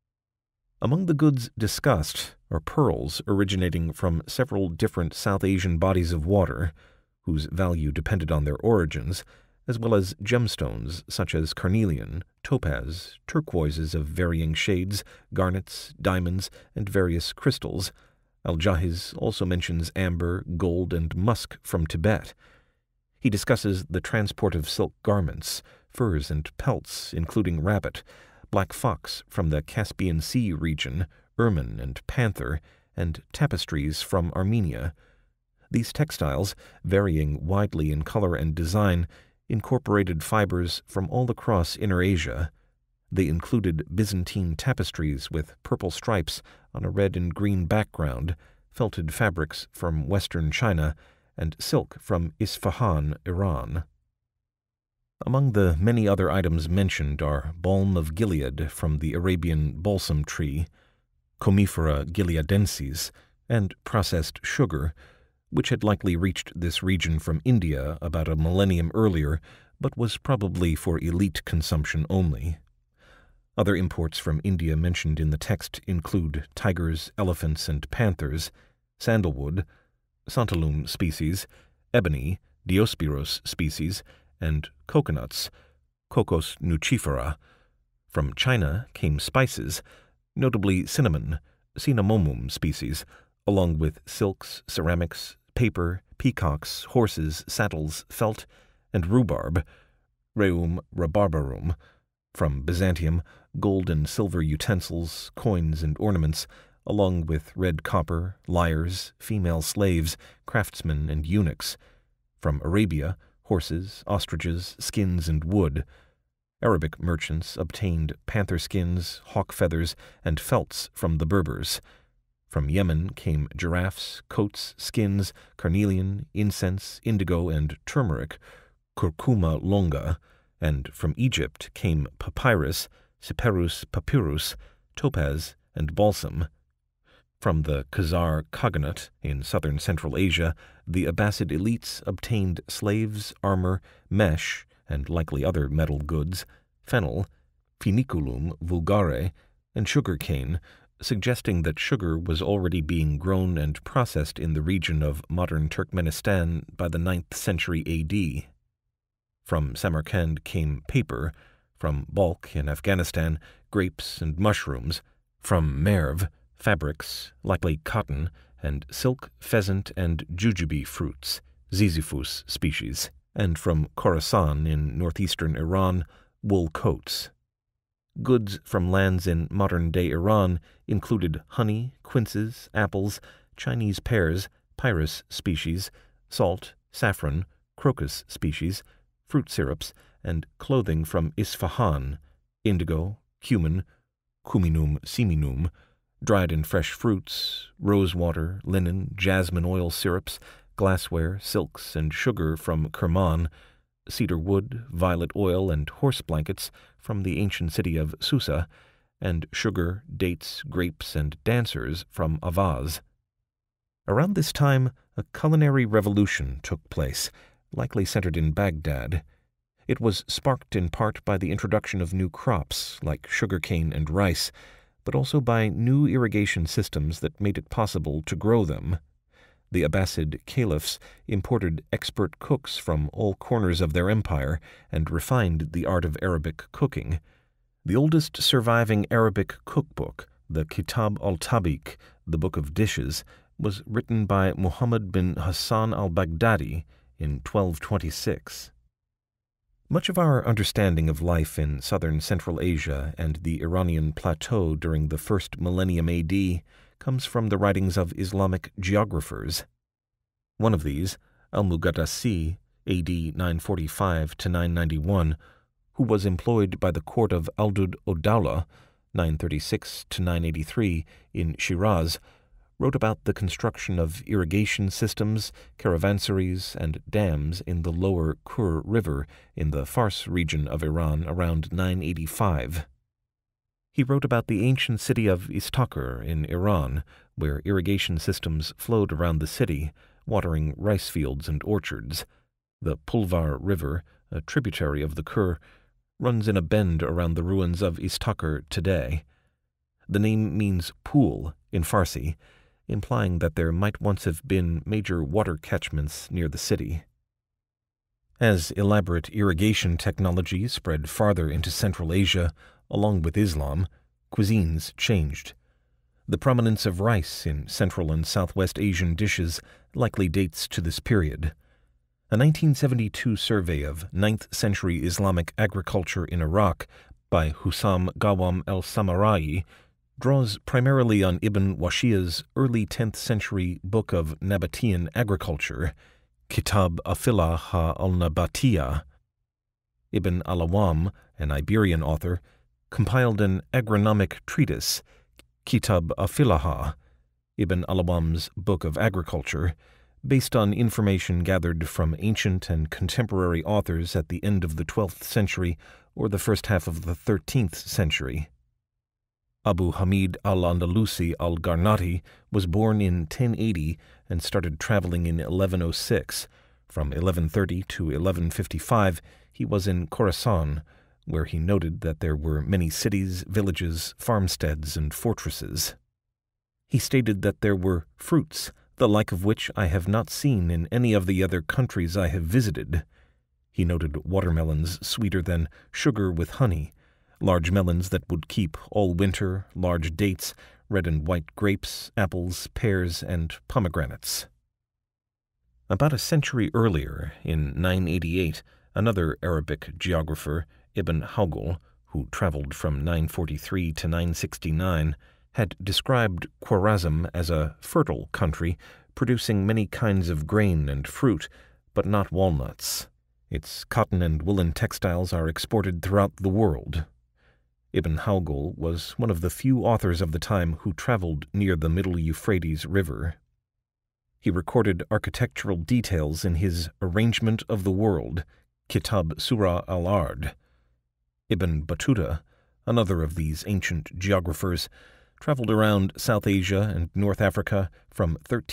Among the goods discussed are pearls originating from several different South Asian bodies of water, whose value depended on their origins, as well as gemstones such as carnelian, topaz, turquoises of varying shades, garnets, diamonds, and various crystals. Al-Jahiz also mentions amber, gold, and musk from Tibet. He discusses the transport of silk garments, furs and pelts, including rabbit, black fox from the Caspian Sea region, ermine and panther, and tapestries from Armenia. These textiles, varying widely in color and design, incorporated fibers from all across Inner Asia. They included Byzantine tapestries with purple stripes on a red and green background, felted fabrics from western China, and silk from Isfahan, Iran. Among the many other items mentioned are balm of Gilead from the Arabian balsam tree, Comifera gileadensis, and processed sugar, which had likely reached this region from India about a millennium earlier, but was probably for elite consumption only. Other imports from India mentioned in the text include tigers, elephants, and panthers, sandalwood, santalum species, ebony, Diospyros species, and coconuts, Cocos nucifera. From China came spices, notably cinnamon, Cinnamomum species, along with silks, ceramics, paper, peacocks, horses, saddles, felt, and rhubarb, Reum rabarbarum. From Byzantium, gold and silver utensils, coins, and ornaments, along with red copper, lyres, female slaves, craftsmen, and eunuchs. From Arabia, horses, ostriches, skins, and wood. Arabic merchants obtained panther skins, hawk feathers, and felts from the Berbers. From Yemen came giraffes, coats, skins, carnelian, incense, indigo, and turmeric, curcuma longa, and from Egypt came papyrus, Cyperus papyrus, topaz, and balsam. From the Khazar Khaganate in southern Central Asia, the Abbasid elites obtained slaves, armor, mesh, and likely other metal goods, fennel, Feniculum vulgare, and sugar cane, suggesting that sugar was already being grown and processed in the region of modern Turkmenistan by the 9th century A.D. From Samarkand came paper, from Balkh in Afghanistan, grapes and mushrooms, from Merv, fabrics, likely cotton, and silk, pheasant, and jujube fruits, Ziziphus species, and from Khorasan in northeastern Iran, wool coats. Goods from lands in modern-day Iran included honey, quinces, apples, Chinese pears, pyrus species, salt, saffron, crocus species, fruit syrups, and clothing from Isfahan, indigo, cumin, cuminum seminum, dried and fresh fruits, rosewater, linen, jasmine oil syrups, glassware, silks, and sugar from Kerman, cedar wood, violet oil, and horse blankets from the ancient city of Susa, and sugar, dates, grapes, and dancers from Avaz. Around this time, a culinary revolution took place, likely centered in Baghdad. It was sparked in part by the introduction of new crops like sugarcane and rice, but also by new irrigation systems that made it possible to grow them. The Abbasid caliphs imported expert cooks from all corners of their empire and refined the art of Arabic cooking. The oldest surviving Arabic cookbook, the Kitab al-Tabik, the Book of Dishes, was written by Muhammad bin Hassan al-Baghdadi in 1226. Much of our understanding of life in southern Central Asia and the Iranian plateau during the first millennium AD comes from the writings of Islamic geographers. One of these, Al-Muqaddasi, AD 945 to 991, who was employed by the court of Aldud Odawla, 936 to 983, in Shiraz, wrote about the construction of irrigation systems, caravansaries, and dams in the lower Kur River in the Fars region of Iran around 985. He wrote about the ancient city of Istakhr in Iran, where irrigation systems flowed around the city, watering rice fields and orchards. The Pulvar River, a tributary of the Kur, runs in a bend around the ruins of Istakhr today. The name means pool in Farsi, implying that there might once have been major water catchments near the city. As elaborate irrigation technology spread farther into Central Asia, along with Islam, cuisines changed. The prominence of rice in Central and Southwest Asian dishes likely dates to this period. A 1972 survey of 9th century Islamic agriculture in Iraq by Hussam Gawam el-Samarai draws primarily on Ibn Washia's early 10th century book of Nabatean agriculture, Kitab Afilah al-Nabatiyah. Ibn al-Awam, an Iberian author, compiled an agronomic treatise, Kitab Afilah, Ibn al-Awam's Book of Agriculture, based on information gathered from ancient and contemporary authors at the end of the 12th century or the first half of the 13th century. Abu Hamid al-Andalusi al-Garnati was born in 1080 and started traveling in 1106. From 1130 to 1155, he was in Khorasan, where he noted that there were many cities, villages, farmsteads, and fortresses. He stated that there were fruits, the like of which I have not seen in any of the other countries I have visited. He noted watermelons sweeter than sugar with honey, large melons that would keep all winter, large dates, red and white grapes, apples, pears, and pomegranates. About a century earlier, in 988, another Arabic geographer, Ibn Hawgal, who traveled from 943 to 969, had described Khwarazm as a fertile country, producing many kinds of grain and fruit, but not walnuts. Its cotton and woolen textiles are exported throughout the world. Ibn Hawgal was one of the few authors of the time who traveled near the Middle Euphrates River. He recorded architectural details in his Arrangement of the World, Kitab Surah al-Ard. Ibn Battuta, another of these ancient geographers, traveled around South Asia and North Africa from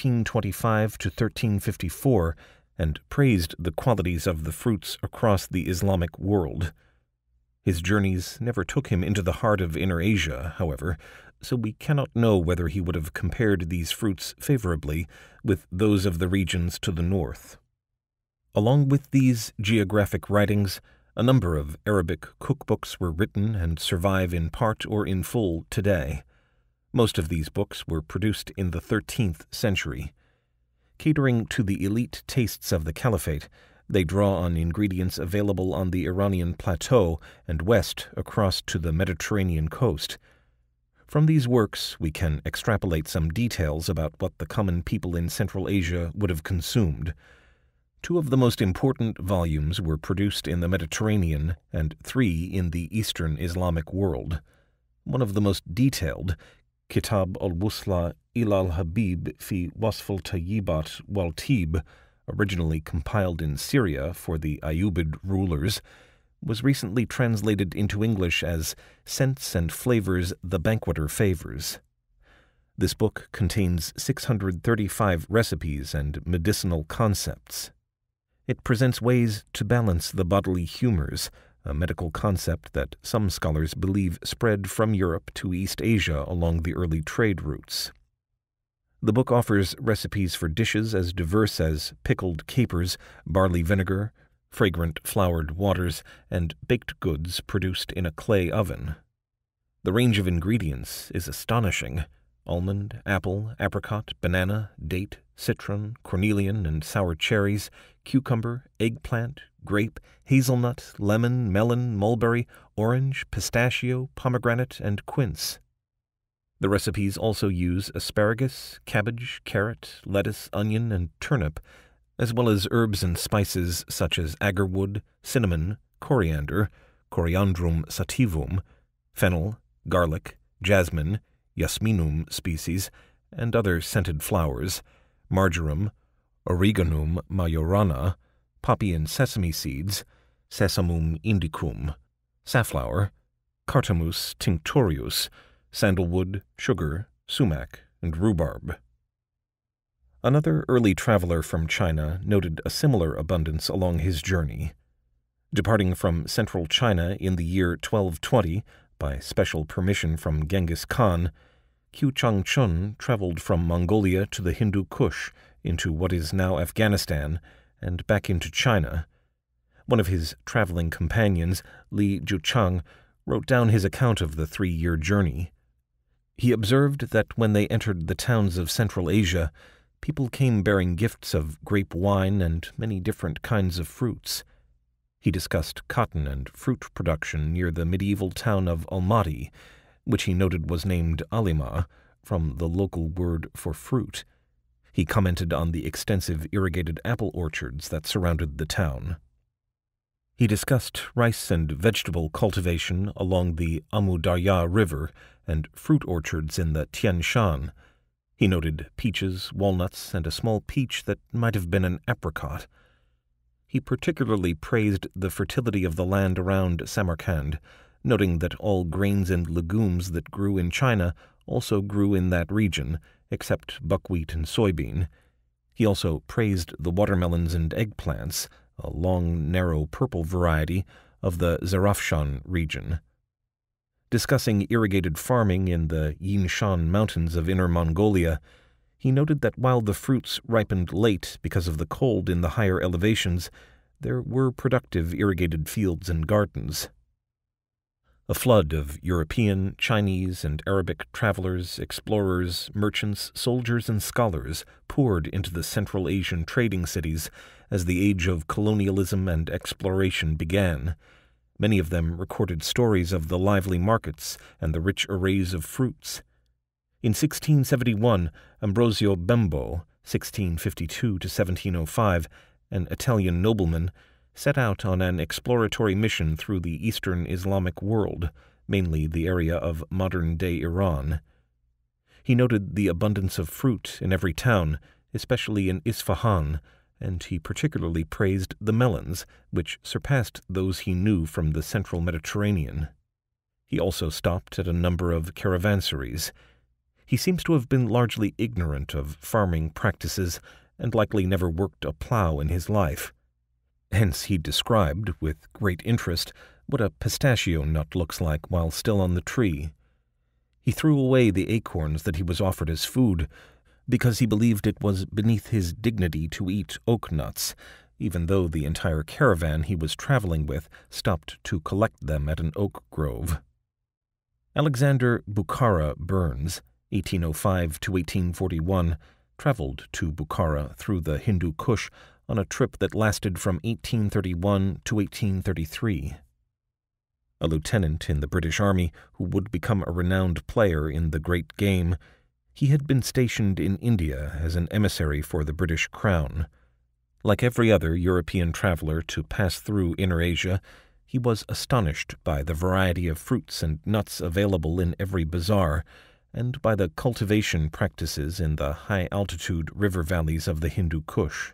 1325 to 1354 and praised the qualities of the fruits across the Islamic world. His journeys never took him into the heart of Inner Asia, however, so we cannot know whether he would have compared these fruits favorably with those of the regions to the north. Along with these geographic writings, a number of Arabic cookbooks were written and survive in part or in full today. Most of these books were produced in the 13th century. Catering to the elite tastes of the Caliphate, they draw on ingredients available on the Iranian plateau and west across to the Mediterranean coast. From these works, we can extrapolate some details about what the common people in Central Asia would have consumed. Two of the most important volumes were produced in the Mediterranean and 3 in the Eastern Islamic world. One of the most detailed, Kitab al-Wusla ila al-Habib fi Wasf al-Tayyibat wal-Tib, originally compiled in Syria for the Ayyubid rulers, was recently translated into English as Scents and Flavors the Banqueter Favors. This book contains 635 recipes and medicinal concepts. It presents ways to balance the bodily humors, a medical concept that some scholars believe spread from Europe to East Asia along the early trade routes. The book offers recipes for dishes as diverse as pickled capers, barley vinegar, fragrant flowered waters, and baked goods produced in a clay oven. The range of ingredients is astonishing: almond, apple, apricot, banana, date, citron, cornelian and sour cherries, cucumber, eggplant, grape, hazelnut, lemon, melon, mulberry, orange, pistachio, pomegranate, and quince. The recipes also use asparagus, cabbage, carrot, lettuce, onion, and turnip, as well as herbs and spices such as agarwood, cinnamon, coriander, coriandrum sativum, fennel, garlic, jasmine, jasminum species, and other scented flowers, marjoram, Origanum majorana, poppy and sesame seeds, Sesamum indicum, safflower, Cardamus tinctorius, sandalwood, sugar, sumac, and rhubarb. Another early traveler from China noted a similar abundance along his journey. Departing from central China in the year 1220 by special permission from Genghis Khan, Qiu Changchun traveled from Mongolia to the Hindu Kush into what is now Afghanistan and back into China. One of his traveling companions, Li Juchang, wrote down his account of the 3-year journey. He observed that when they entered the towns of Central Asia, people came bearing gifts of grape wine and many different kinds of fruits. He discussed cotton and fruit production near the medieval town of Almaty, which he noted was named Alima, from the local word for fruit. He commented on the extensive irrigated apple orchards that surrounded the town. He discussed rice and vegetable cultivation along the Amu Darya River and fruit orchards in the Tian Shan. He noted peaches, walnuts, and a small peach that might have been an apricot. He particularly praised the fertility of the land around Samarkand, noting that all grains and legumes that grew in China also grew in that region, except buckwheat and soybean. He also praised the watermelons and eggplants, a long, narrow purple variety of the Zarafshan region. Discussing irrigated farming in the Yinshan Mountains of Inner Mongolia, he noted that while the fruits ripened late because of the cold in the higher elevations, there were productive irrigated fields and gardens. A flood of European, Chinese, and Arabic travelers, explorers, merchants, soldiers, and scholars poured into the Central Asian trading cities as the age of colonialism and exploration began. Many of them recorded stories of the lively markets and the rich arrays of fruits. In 1671, Ambrosio Bembo, 1652 to 1705, an Italian nobleman, set out on an exploratory mission through the Eastern Islamic world, mainly the area of modern-day Iran. He noted the abundance of fruit in every town, especially in Isfahan, and he particularly praised the melons, which surpassed those he knew from the central Mediterranean. He also stopped at a number of caravansaries. He seems to have been largely ignorant of farming practices and likely never worked a plow in his life. Hence he described, with great interest, what a pistachio nut looks like while still on the tree. He threw away the acorns that he was offered as food, because he believed it was beneath his dignity to eat oak nuts, even though the entire caravan he was traveling with stopped to collect them at an oak grove. Alexander Bukhara Burns, 1805 to 1841, traveled to Bukhara through the Hindu Kush on a trip that lasted from 1831 to 1833. A lieutenant in the British Army who would become a renowned player in the Great Game, he had been stationed in India as an emissary for the British Crown. Like every other European traveler to pass through Inner Asia, he was astonished by the variety of fruits and nuts available in every bazaar, and by the cultivation practices in the high-altitude river valleys of the Hindu Kush.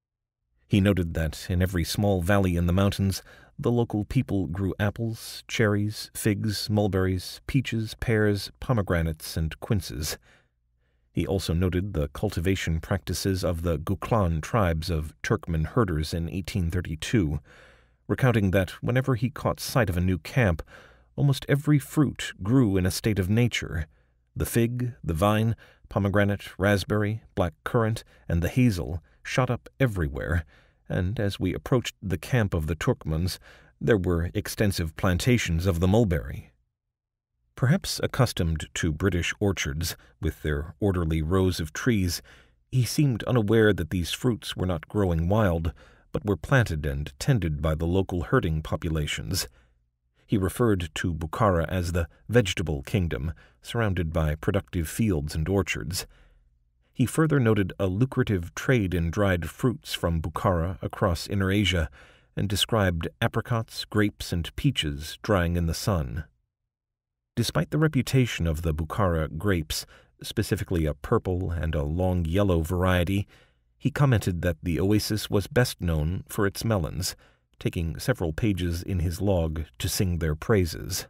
He noted that in every small valley in the mountains, the local people grew apples, cherries, figs, mulberries, peaches, pears, pomegranates, and quinces. He also noted the cultivation practices of the Guklan tribes of Turkmen herders in 1832, recounting that whenever he caught sight of a new camp, almost every fruit grew in a state of nature. The fig, the vine, pomegranate, raspberry, black currant, and the hazel shot up everywhere, and as we approached the camp of the Turkmens, there were extensive plantations of the mulberry. Perhaps accustomed to British orchards, with their orderly rows of trees, he seemed unaware that these fruits were not growing wild, but were planted and tended by the local herding populations. He referred to Bukhara as the vegetable kingdom, surrounded by productive fields and orchards. He further noted a lucrative trade in dried fruits from Bukhara across Inner Asia, and described apricots, grapes, and peaches drying in the sun. Despite the reputation of the Bukhara grapes, specifically a purple and a long yellow variety, he commented that the oasis was best known for its melons, taking several pages in his log to sing their praises.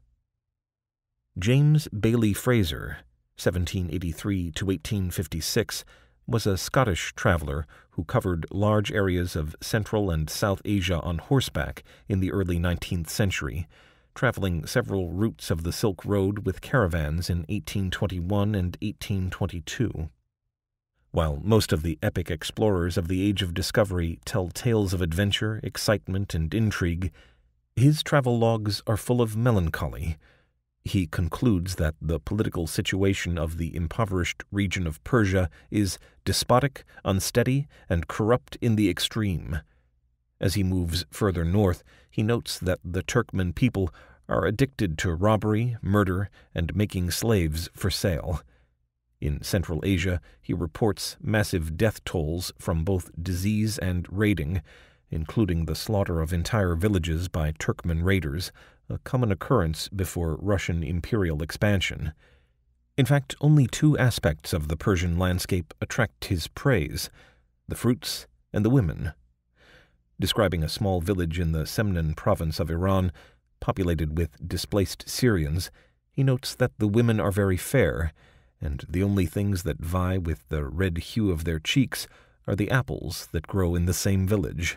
James Bailey Fraser, 1783 to 1856, was a Scottish traveler who covered large areas of Central and South Asia on horseback in the early 19th century, traveling several routes of the Silk Road with caravans in 1821 and 1822. While most of the epic explorers of the Age of Discovery tell tales of adventure, excitement, and intrigue, his travel logs are full of melancholy. He concludes that the political situation of the impoverished region of Persia is despotic, unsteady, and corrupt in the extreme. As he moves further north, he notes that the Turkmen people are addicted to robbery, murder, and making slaves for sale. In Central Asia, he reports massive death tolls from both disease and raiding, including the slaughter of entire villages by Turkmen raiders, a common occurrence before Russian imperial expansion. In fact, only two aspects of the Persian landscape attract his praise: the fruits and the women. Describing a small village in the Semnan province of Iran, populated with displaced Syrians, he notes that the women are very fair, and the only things that vie with the red hue of their cheeks are the apples that grow in the same village.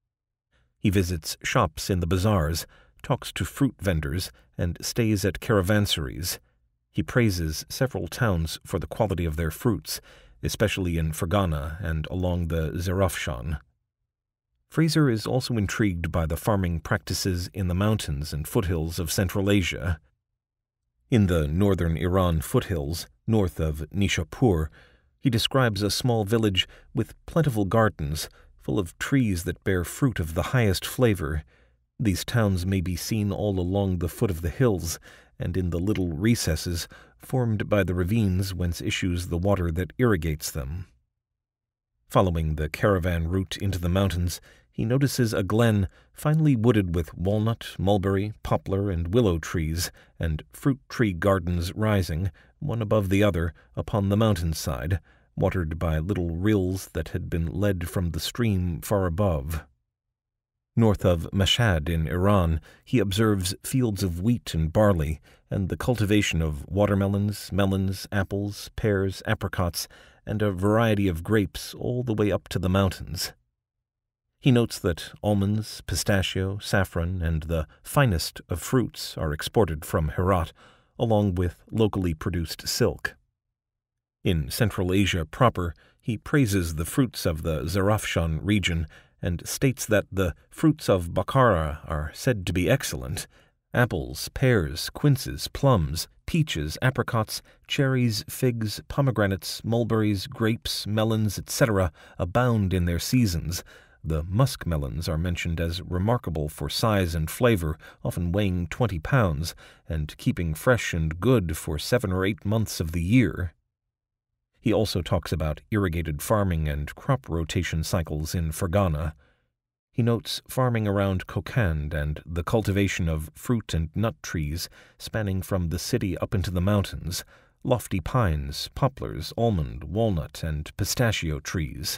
He visits shops in the bazaars, talks to fruit vendors, and stays at caravansaries. He praises several towns for the quality of their fruits, especially in Fergana and along the Zarafshan. Fraser is also intrigued by the farming practices in the mountains and foothills of Central Asia. In the northern Iran foothills, north of Nishapur, he describes a small village with plentiful gardens, full of trees that bear fruit of the highest flavor. These towns may be seen all along the foot of the hills, and in the little recesses formed by the ravines whence issues the water that irrigates them. Following the caravan route into the mountains, he notices a glen finely wooded with walnut, mulberry, poplar, and willow trees, and fruit tree gardens rising, one above the other, upon the mountainside, watered by little rills that had been led from the stream far above. North of Mashhad in Iran, he observes fields of wheat and barley, and the cultivation of watermelons, melons, apples, pears, apricots, and a variety of grapes all the way up to the mountains. He notes that almonds, pistachio, saffron, and the finest of fruits are exported from Herat, along with locally produced silk. In Central Asia proper, he praises the fruits of the Zarafshan region and states that the fruits of Bukhara are said to be excellent. Apples, pears, quinces, plums, peaches, apricots, cherries, figs, pomegranates, mulberries, grapes, melons, etc. abound in their seasons. The muskmelons are mentioned as remarkable for size and flavor, often weighing 20 pounds, and keeping fresh and good for 7 or 8 months of the year. He also talks about irrigated farming and crop rotation cycles in Fergana. He notes farming around Kokand and the cultivation of fruit and nut trees spanning from the city up into the mountains, lofty pines, poplars, almond, walnut, and pistachio trees.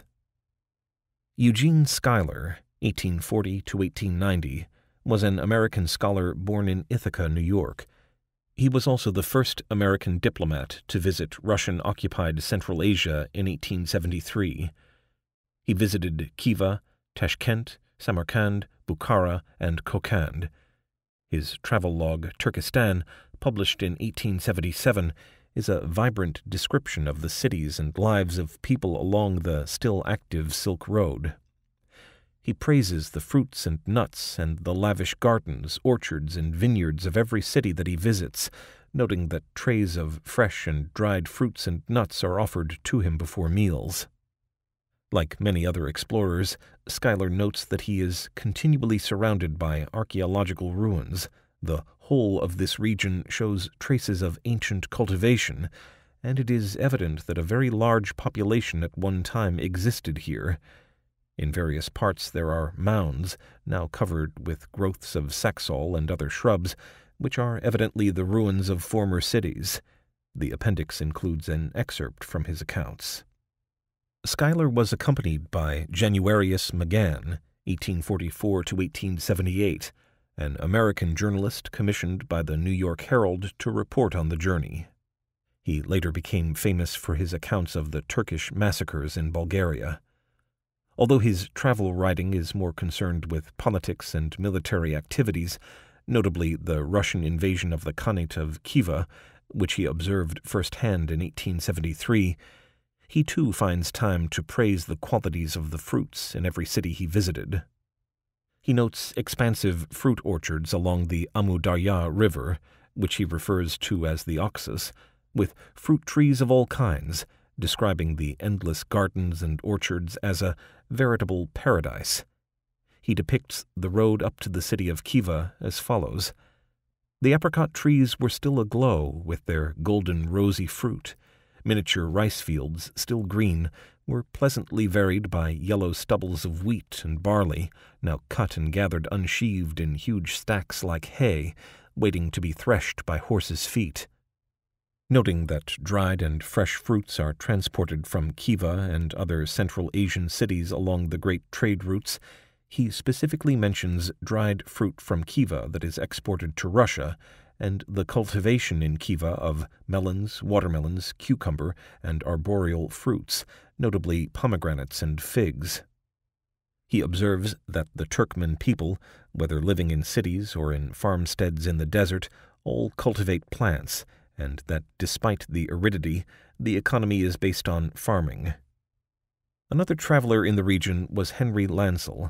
Eugene Schuyler, 1840 to 1890, was an American scholar born in Ithaca, New York. He was also the first American diplomat to visit Russian-occupied Central Asia in 1873. He visited Khiva, Tashkent, Samarkand, Bukhara, and Kokand. His travel log, Turkestan, published in 1877, is a vibrant description of the cities and lives of people along the still active Silk Road. He praises the fruits and nuts and the lavish gardens, orchards, and vineyards of every city that he visits, noting that trays of fresh and dried fruits and nuts are offered to him before meals. Like many other explorers, Schuyler notes that he is continually surrounded by archaeological ruins, The whole of this region shows traces of ancient cultivation, and it is evident that a very large population at one time existed here. In various parts there are mounds, now covered with growths of saxaul and other shrubs, which are evidently the ruins of former cities. The appendix includes an excerpt from his accounts. Schuyler was accompanied by Januarius McGann, 1844 to 1878, an American journalist commissioned by the New York Herald to report on the journey. He later became famous for his accounts of the Turkish massacres in Bulgaria. Although his travel writing is more concerned with politics and military activities, notably the Russian invasion of the Khanate of Khiva, which he observed firsthand in 1873, he too finds time to praise the qualities of the fruits in every city he visited. He notes expansive fruit orchards along the Amu Darya River, which he refers to as the Oxus, with fruit trees of all kinds, describing the endless gardens and orchards as a veritable paradise. He depicts the road up to the city of Khiva as follows. The apricot trees were still aglow with their golden rosy fruit. Miniature rice fields, still green, were pleasantly varied by yellow stubbles of wheat and barley, now cut and gathered unsheaved in huge stacks like hay, waiting to be threshed by horses' feet. Noting that dried and fresh fruits are transported from Khiva and other Central Asian cities along the great trade routes, he specifically mentions dried fruit from Khiva that is exported to Russia, and the cultivation in Khiva of melons, watermelons, cucumber, and arboreal fruits, notably pomegranates and figs. He observes that the Turkmen people, whether living in cities or in farmsteads in the desert, all cultivate plants, and that despite the aridity, the economy is based on farming. Another traveler in the region was Henry Lansell,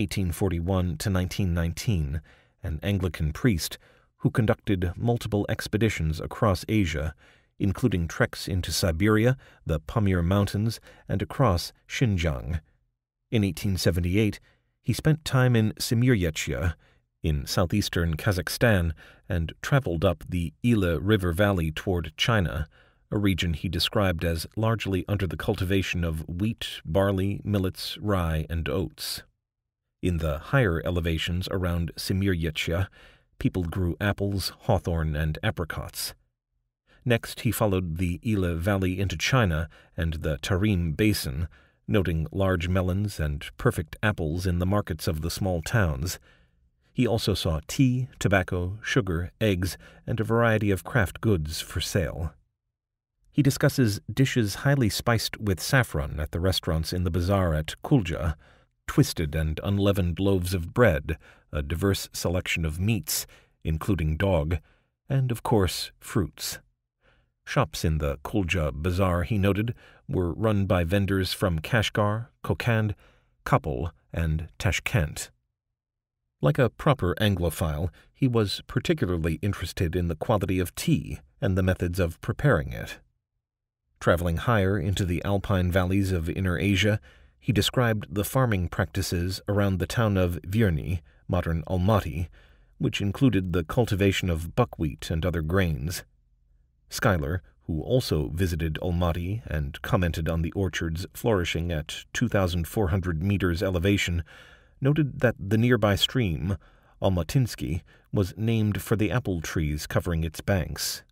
1841 to 1919, an Anglican priest who conducted multiple expeditions across Asia, including treks into Siberia, the Pamir Mountains, and across Xinjiang. In 1878, he spent time in Semirechye, in southeastern Kazakhstan, and traveled up the Ila River Valley toward China, a region he described as largely under the cultivation of wheat, barley, millets, rye, and oats. In the higher elevations around Semirechye, people grew apples, hawthorn, and apricots. Next, he followed the Ila Valley into China and the Tarim Basin, noting large melons and perfect apples in the markets of the small towns. He also saw tea, tobacco, sugar, eggs, and a variety of craft goods for sale. He discusses dishes highly spiced with saffron at the restaurants in the bazaar at Kulja, twisted and unleavened loaves of bread, a diverse selection of meats, including dog, and, of course, fruits. Shops in the Kulja bazaar, he noted, were run by vendors from Kashgar, Kokand, Kabul, and Tashkent. Like a proper Anglophile, he was particularly interested in the quality of tea and the methods of preparing it. Traveling higher into the alpine valleys of Inner Asia, he described the farming practices around the town of Virni, modern Almaty, which included the cultivation of buckwheat and other grains. Schuyler, who also visited Almaty and commented on the orchards flourishing at 2,400 meters elevation, noted that the nearby stream, Almatinsky, was named for the apple trees covering its banks.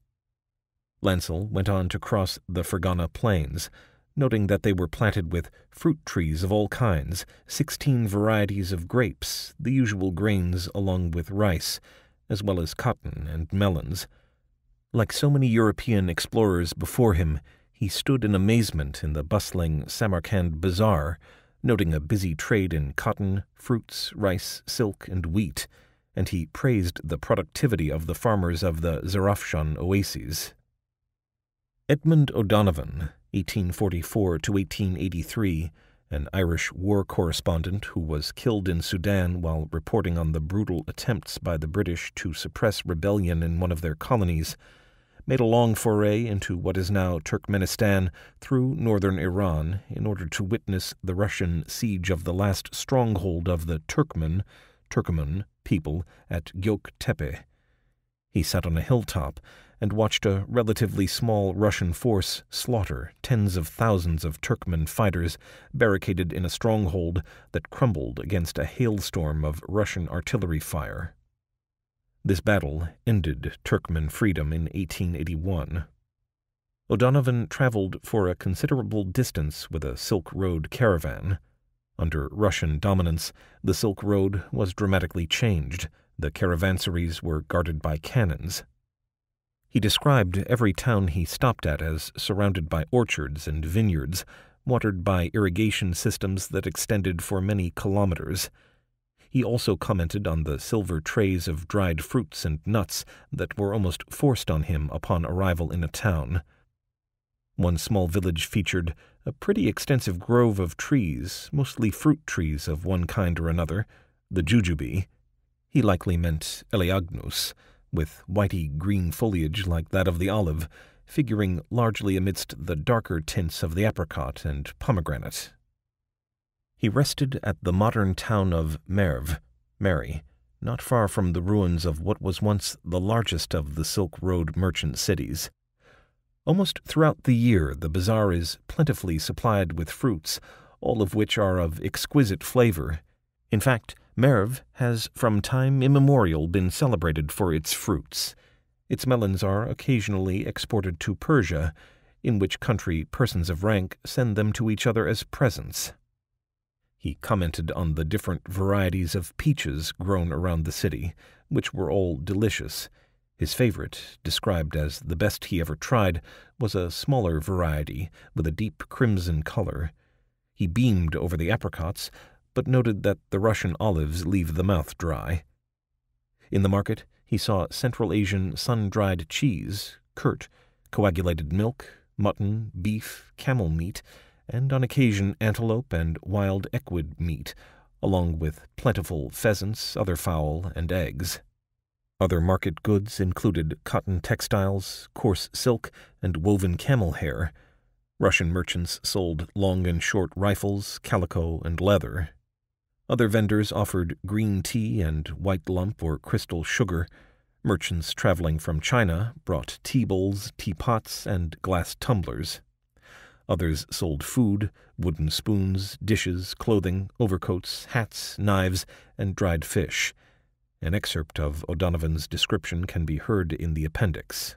Lansell went on to cross the Fergana Plains, noting that they were planted with fruit trees of all kinds, 16 varieties of grapes, the usual grains along with rice, as well as cotton and melons. Like so many European explorers before him, he stood in amazement in the bustling Samarkand bazaar, noting a busy trade in cotton, fruits, rice, silk, and wheat, and he praised the productivity of the farmers of the Zarafshan oases. Edmund O'Donovan, 1844 to 1883, an Irish war correspondent who was killed in Sudan while reporting on the brutal attempts by the British to suppress rebellion in one of their colonies, made a long foray into what is now Turkmenistan through northern Iran in order to witness the Russian siege of the last stronghold of the Turkmen people at Göktepe. He sat on a hilltop and watched a relatively small Russian force slaughter tens of thousands of Turkmen fighters barricaded in a stronghold that crumbled against a hailstorm of Russian artillery fire. This battle ended Turkmen freedom in 1881. O'Donovan traveled for a considerable distance with a Silk Road caravan. Under Russian dominance, the Silk Road was dramatically changed. The caravansaries were guarded by cannons. He described every town he stopped at as surrounded by orchards and vineyards, watered by irrigation systems that extended for many kilometers. He also commented on the silver trays of dried fruits and nuts that were almost forced on him upon arrival in a town. One small village featured a pretty extensive grove of trees, mostly fruit trees of one kind or another, the jujube. He likely meant Eleagnus, with whitey green foliage like that of the olive, figuring largely amidst the darker tints of the apricot and pomegranate. He rested at the modern town of Merv, Mary, not far from the ruins of what was once the largest of the Silk Road merchant cities. Almost throughout the year, the bazaar is plentifully supplied with fruits, all of which are of exquisite flavor. In fact, Merv has from time immemorial been celebrated for its fruits. Its melons are occasionally exported to Persia, in which country persons of rank send them to each other as presents. He commented on the different varieties of peaches grown around the city, which were all delicious. His favorite, described as the best he ever tried, was a smaller variety with a deep crimson color. He beamed over the apricots, but noted that the Russian olives leave the mouth dry. In the market, he saw Central Asian sun-dried cheese, curd, coagulated milk, mutton, beef, camel meat, and on occasion antelope and wild equid meat, along with plentiful pheasants, other fowl, and eggs. Other market goods included cotton textiles, coarse silk, and woven camel hair. Russian merchants sold long and short rifles, calico, and leather. Other vendors offered green tea and white lump or crystal sugar. Merchants traveling from China brought tea bowls, teapots, and glass tumblers. Others sold food, wooden spoons, dishes, clothing, overcoats, hats, knives, and dried fish. An excerpt of O'Donovan's description can be heard in the appendix.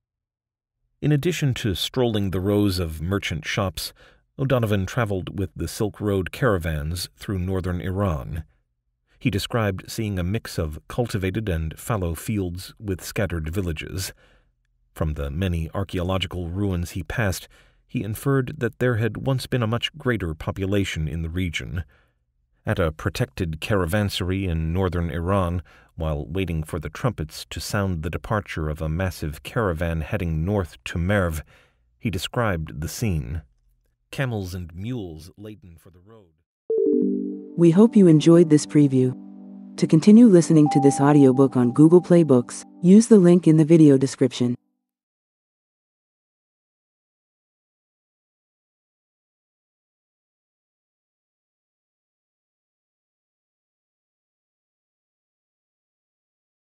In addition to strolling the rows of merchant shops, O'Donovan traveled with the Silk Road caravans through northern Iran. He described seeing a mix of cultivated and fallow fields with scattered villages. From the many archaeological ruins he passed, he inferred that there had once been a much greater population in the region. At a protected caravansary in northern Iran, while waiting for the trumpets to sound the departure of a massive caravan heading north to Merv, he described the scene. Camels and mules laden for the road. We hope you enjoyed this preview. To continue listening to this audiobook on Google Play Books, use the link in the video description.